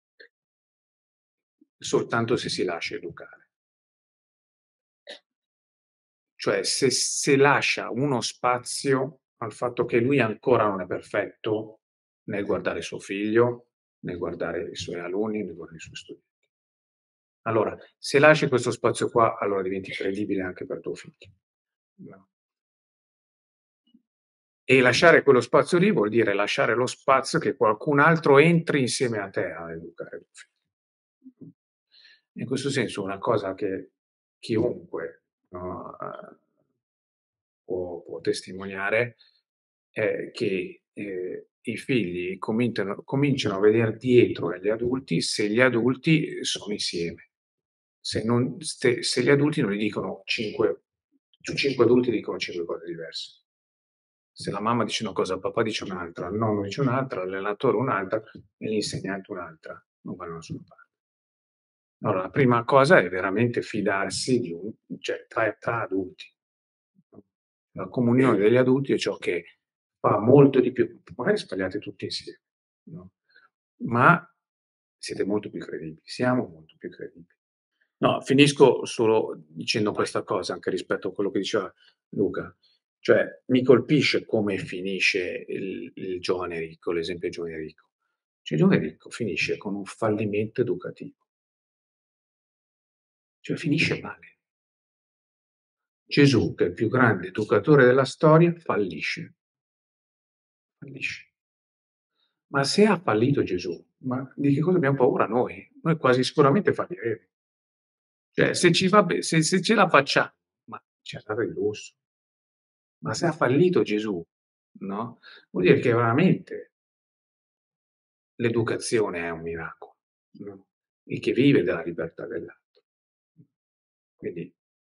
soltanto se si lascia educare. Cioè se lascia uno spazio al fatto che lui ancora non è perfetto nel guardare suo figlio, nel guardare i suoi alunni, nel guardare i suoi studenti. Allora, se lasci questo spazio qua, allora diventi credibile anche per tuo figlio. No. E lasciare quello spazio lì vuol dire lasciare lo spazio che qualcun altro entri insieme a te a educare tuo figlio. In questo senso una cosa che chiunque, no, può testimoniare è che i figli cominciano a vedere dietro agli adulti se gli adulti sono insieme. Se gli adulti non gli dicono 5 adulti dicono 5 cose diverse. Se la mamma dice una cosa, il papà dice un'altra, il nonno dice un'altra, l'allenatore un'altra e l'insegnante un'altra, non vanno da nessuna parte. Allora, la prima cosa è veramente fidarsi cioè tra adulti. La comunione degli adulti è ciò che fa molto di più, magari sbagliate tutti insieme, no? Ma siete molto più credibili, siamo molto più credibili. No, finisco solo dicendo questa cosa anche rispetto a quello che diceva Luca. Cioè, mi colpisce come finisce il giovane ricco, l'esempio del giovane ricco. Cioè, il giovane ricco finisce con un fallimento educativo. Cioè, finisce male. Gesù, che è il più grande educatore della storia, fallisce. Fallisce. Ma se ha fallito Gesù, ma di che cosa abbiamo paura noi? Noi quasi sicuramente falliremo. Cioè, se ci va bene, se ce la facciamo, ma ci andrà il lusso. Ma se ha fallito Gesù, no? Vuol dire che veramente l'educazione è un miracolo, no? E che vive della libertà dell'altro. Quindi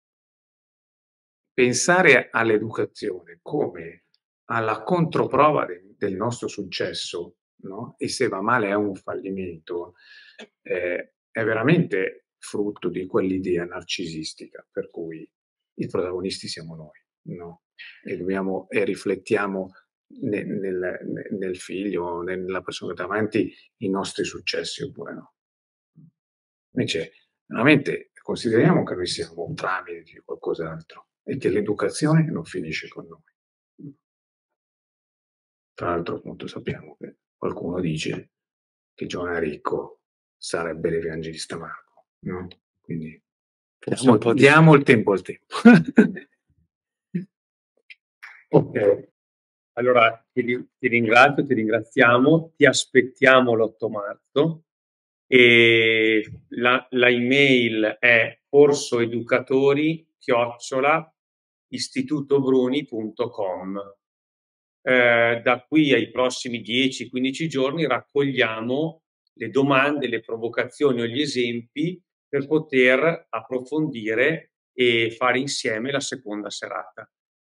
pensare all'educazione come alla controprova del nostro successo, no? E se va male è un fallimento, è veramente frutto di quell'idea narcisistica per cui i protagonisti siamo noi, no? E riflettiamo nel figlio, nella persona davanti, i nostri successi oppure no. Invece, veramente consideriamo che noi siamo un tramite di qualcos'altro e che l'educazione non finisce con noi. Tra l'altro, appunto, sappiamo che qualcuno dice che Giovanni Ricco sarebbe l'Evangelista Marco, no? Quindi diamo il tempo al tempo. Ok, allora ti ringrazio, ti ringraziamo, ti aspettiamo l'8 marzo e la email è corsoeducatori@istitutobruni.com. Da qui ai prossimi 10-15 giorni raccogliamo le domande, le provocazioni o gli esempi per poter approfondire e fare insieme la seconda serata.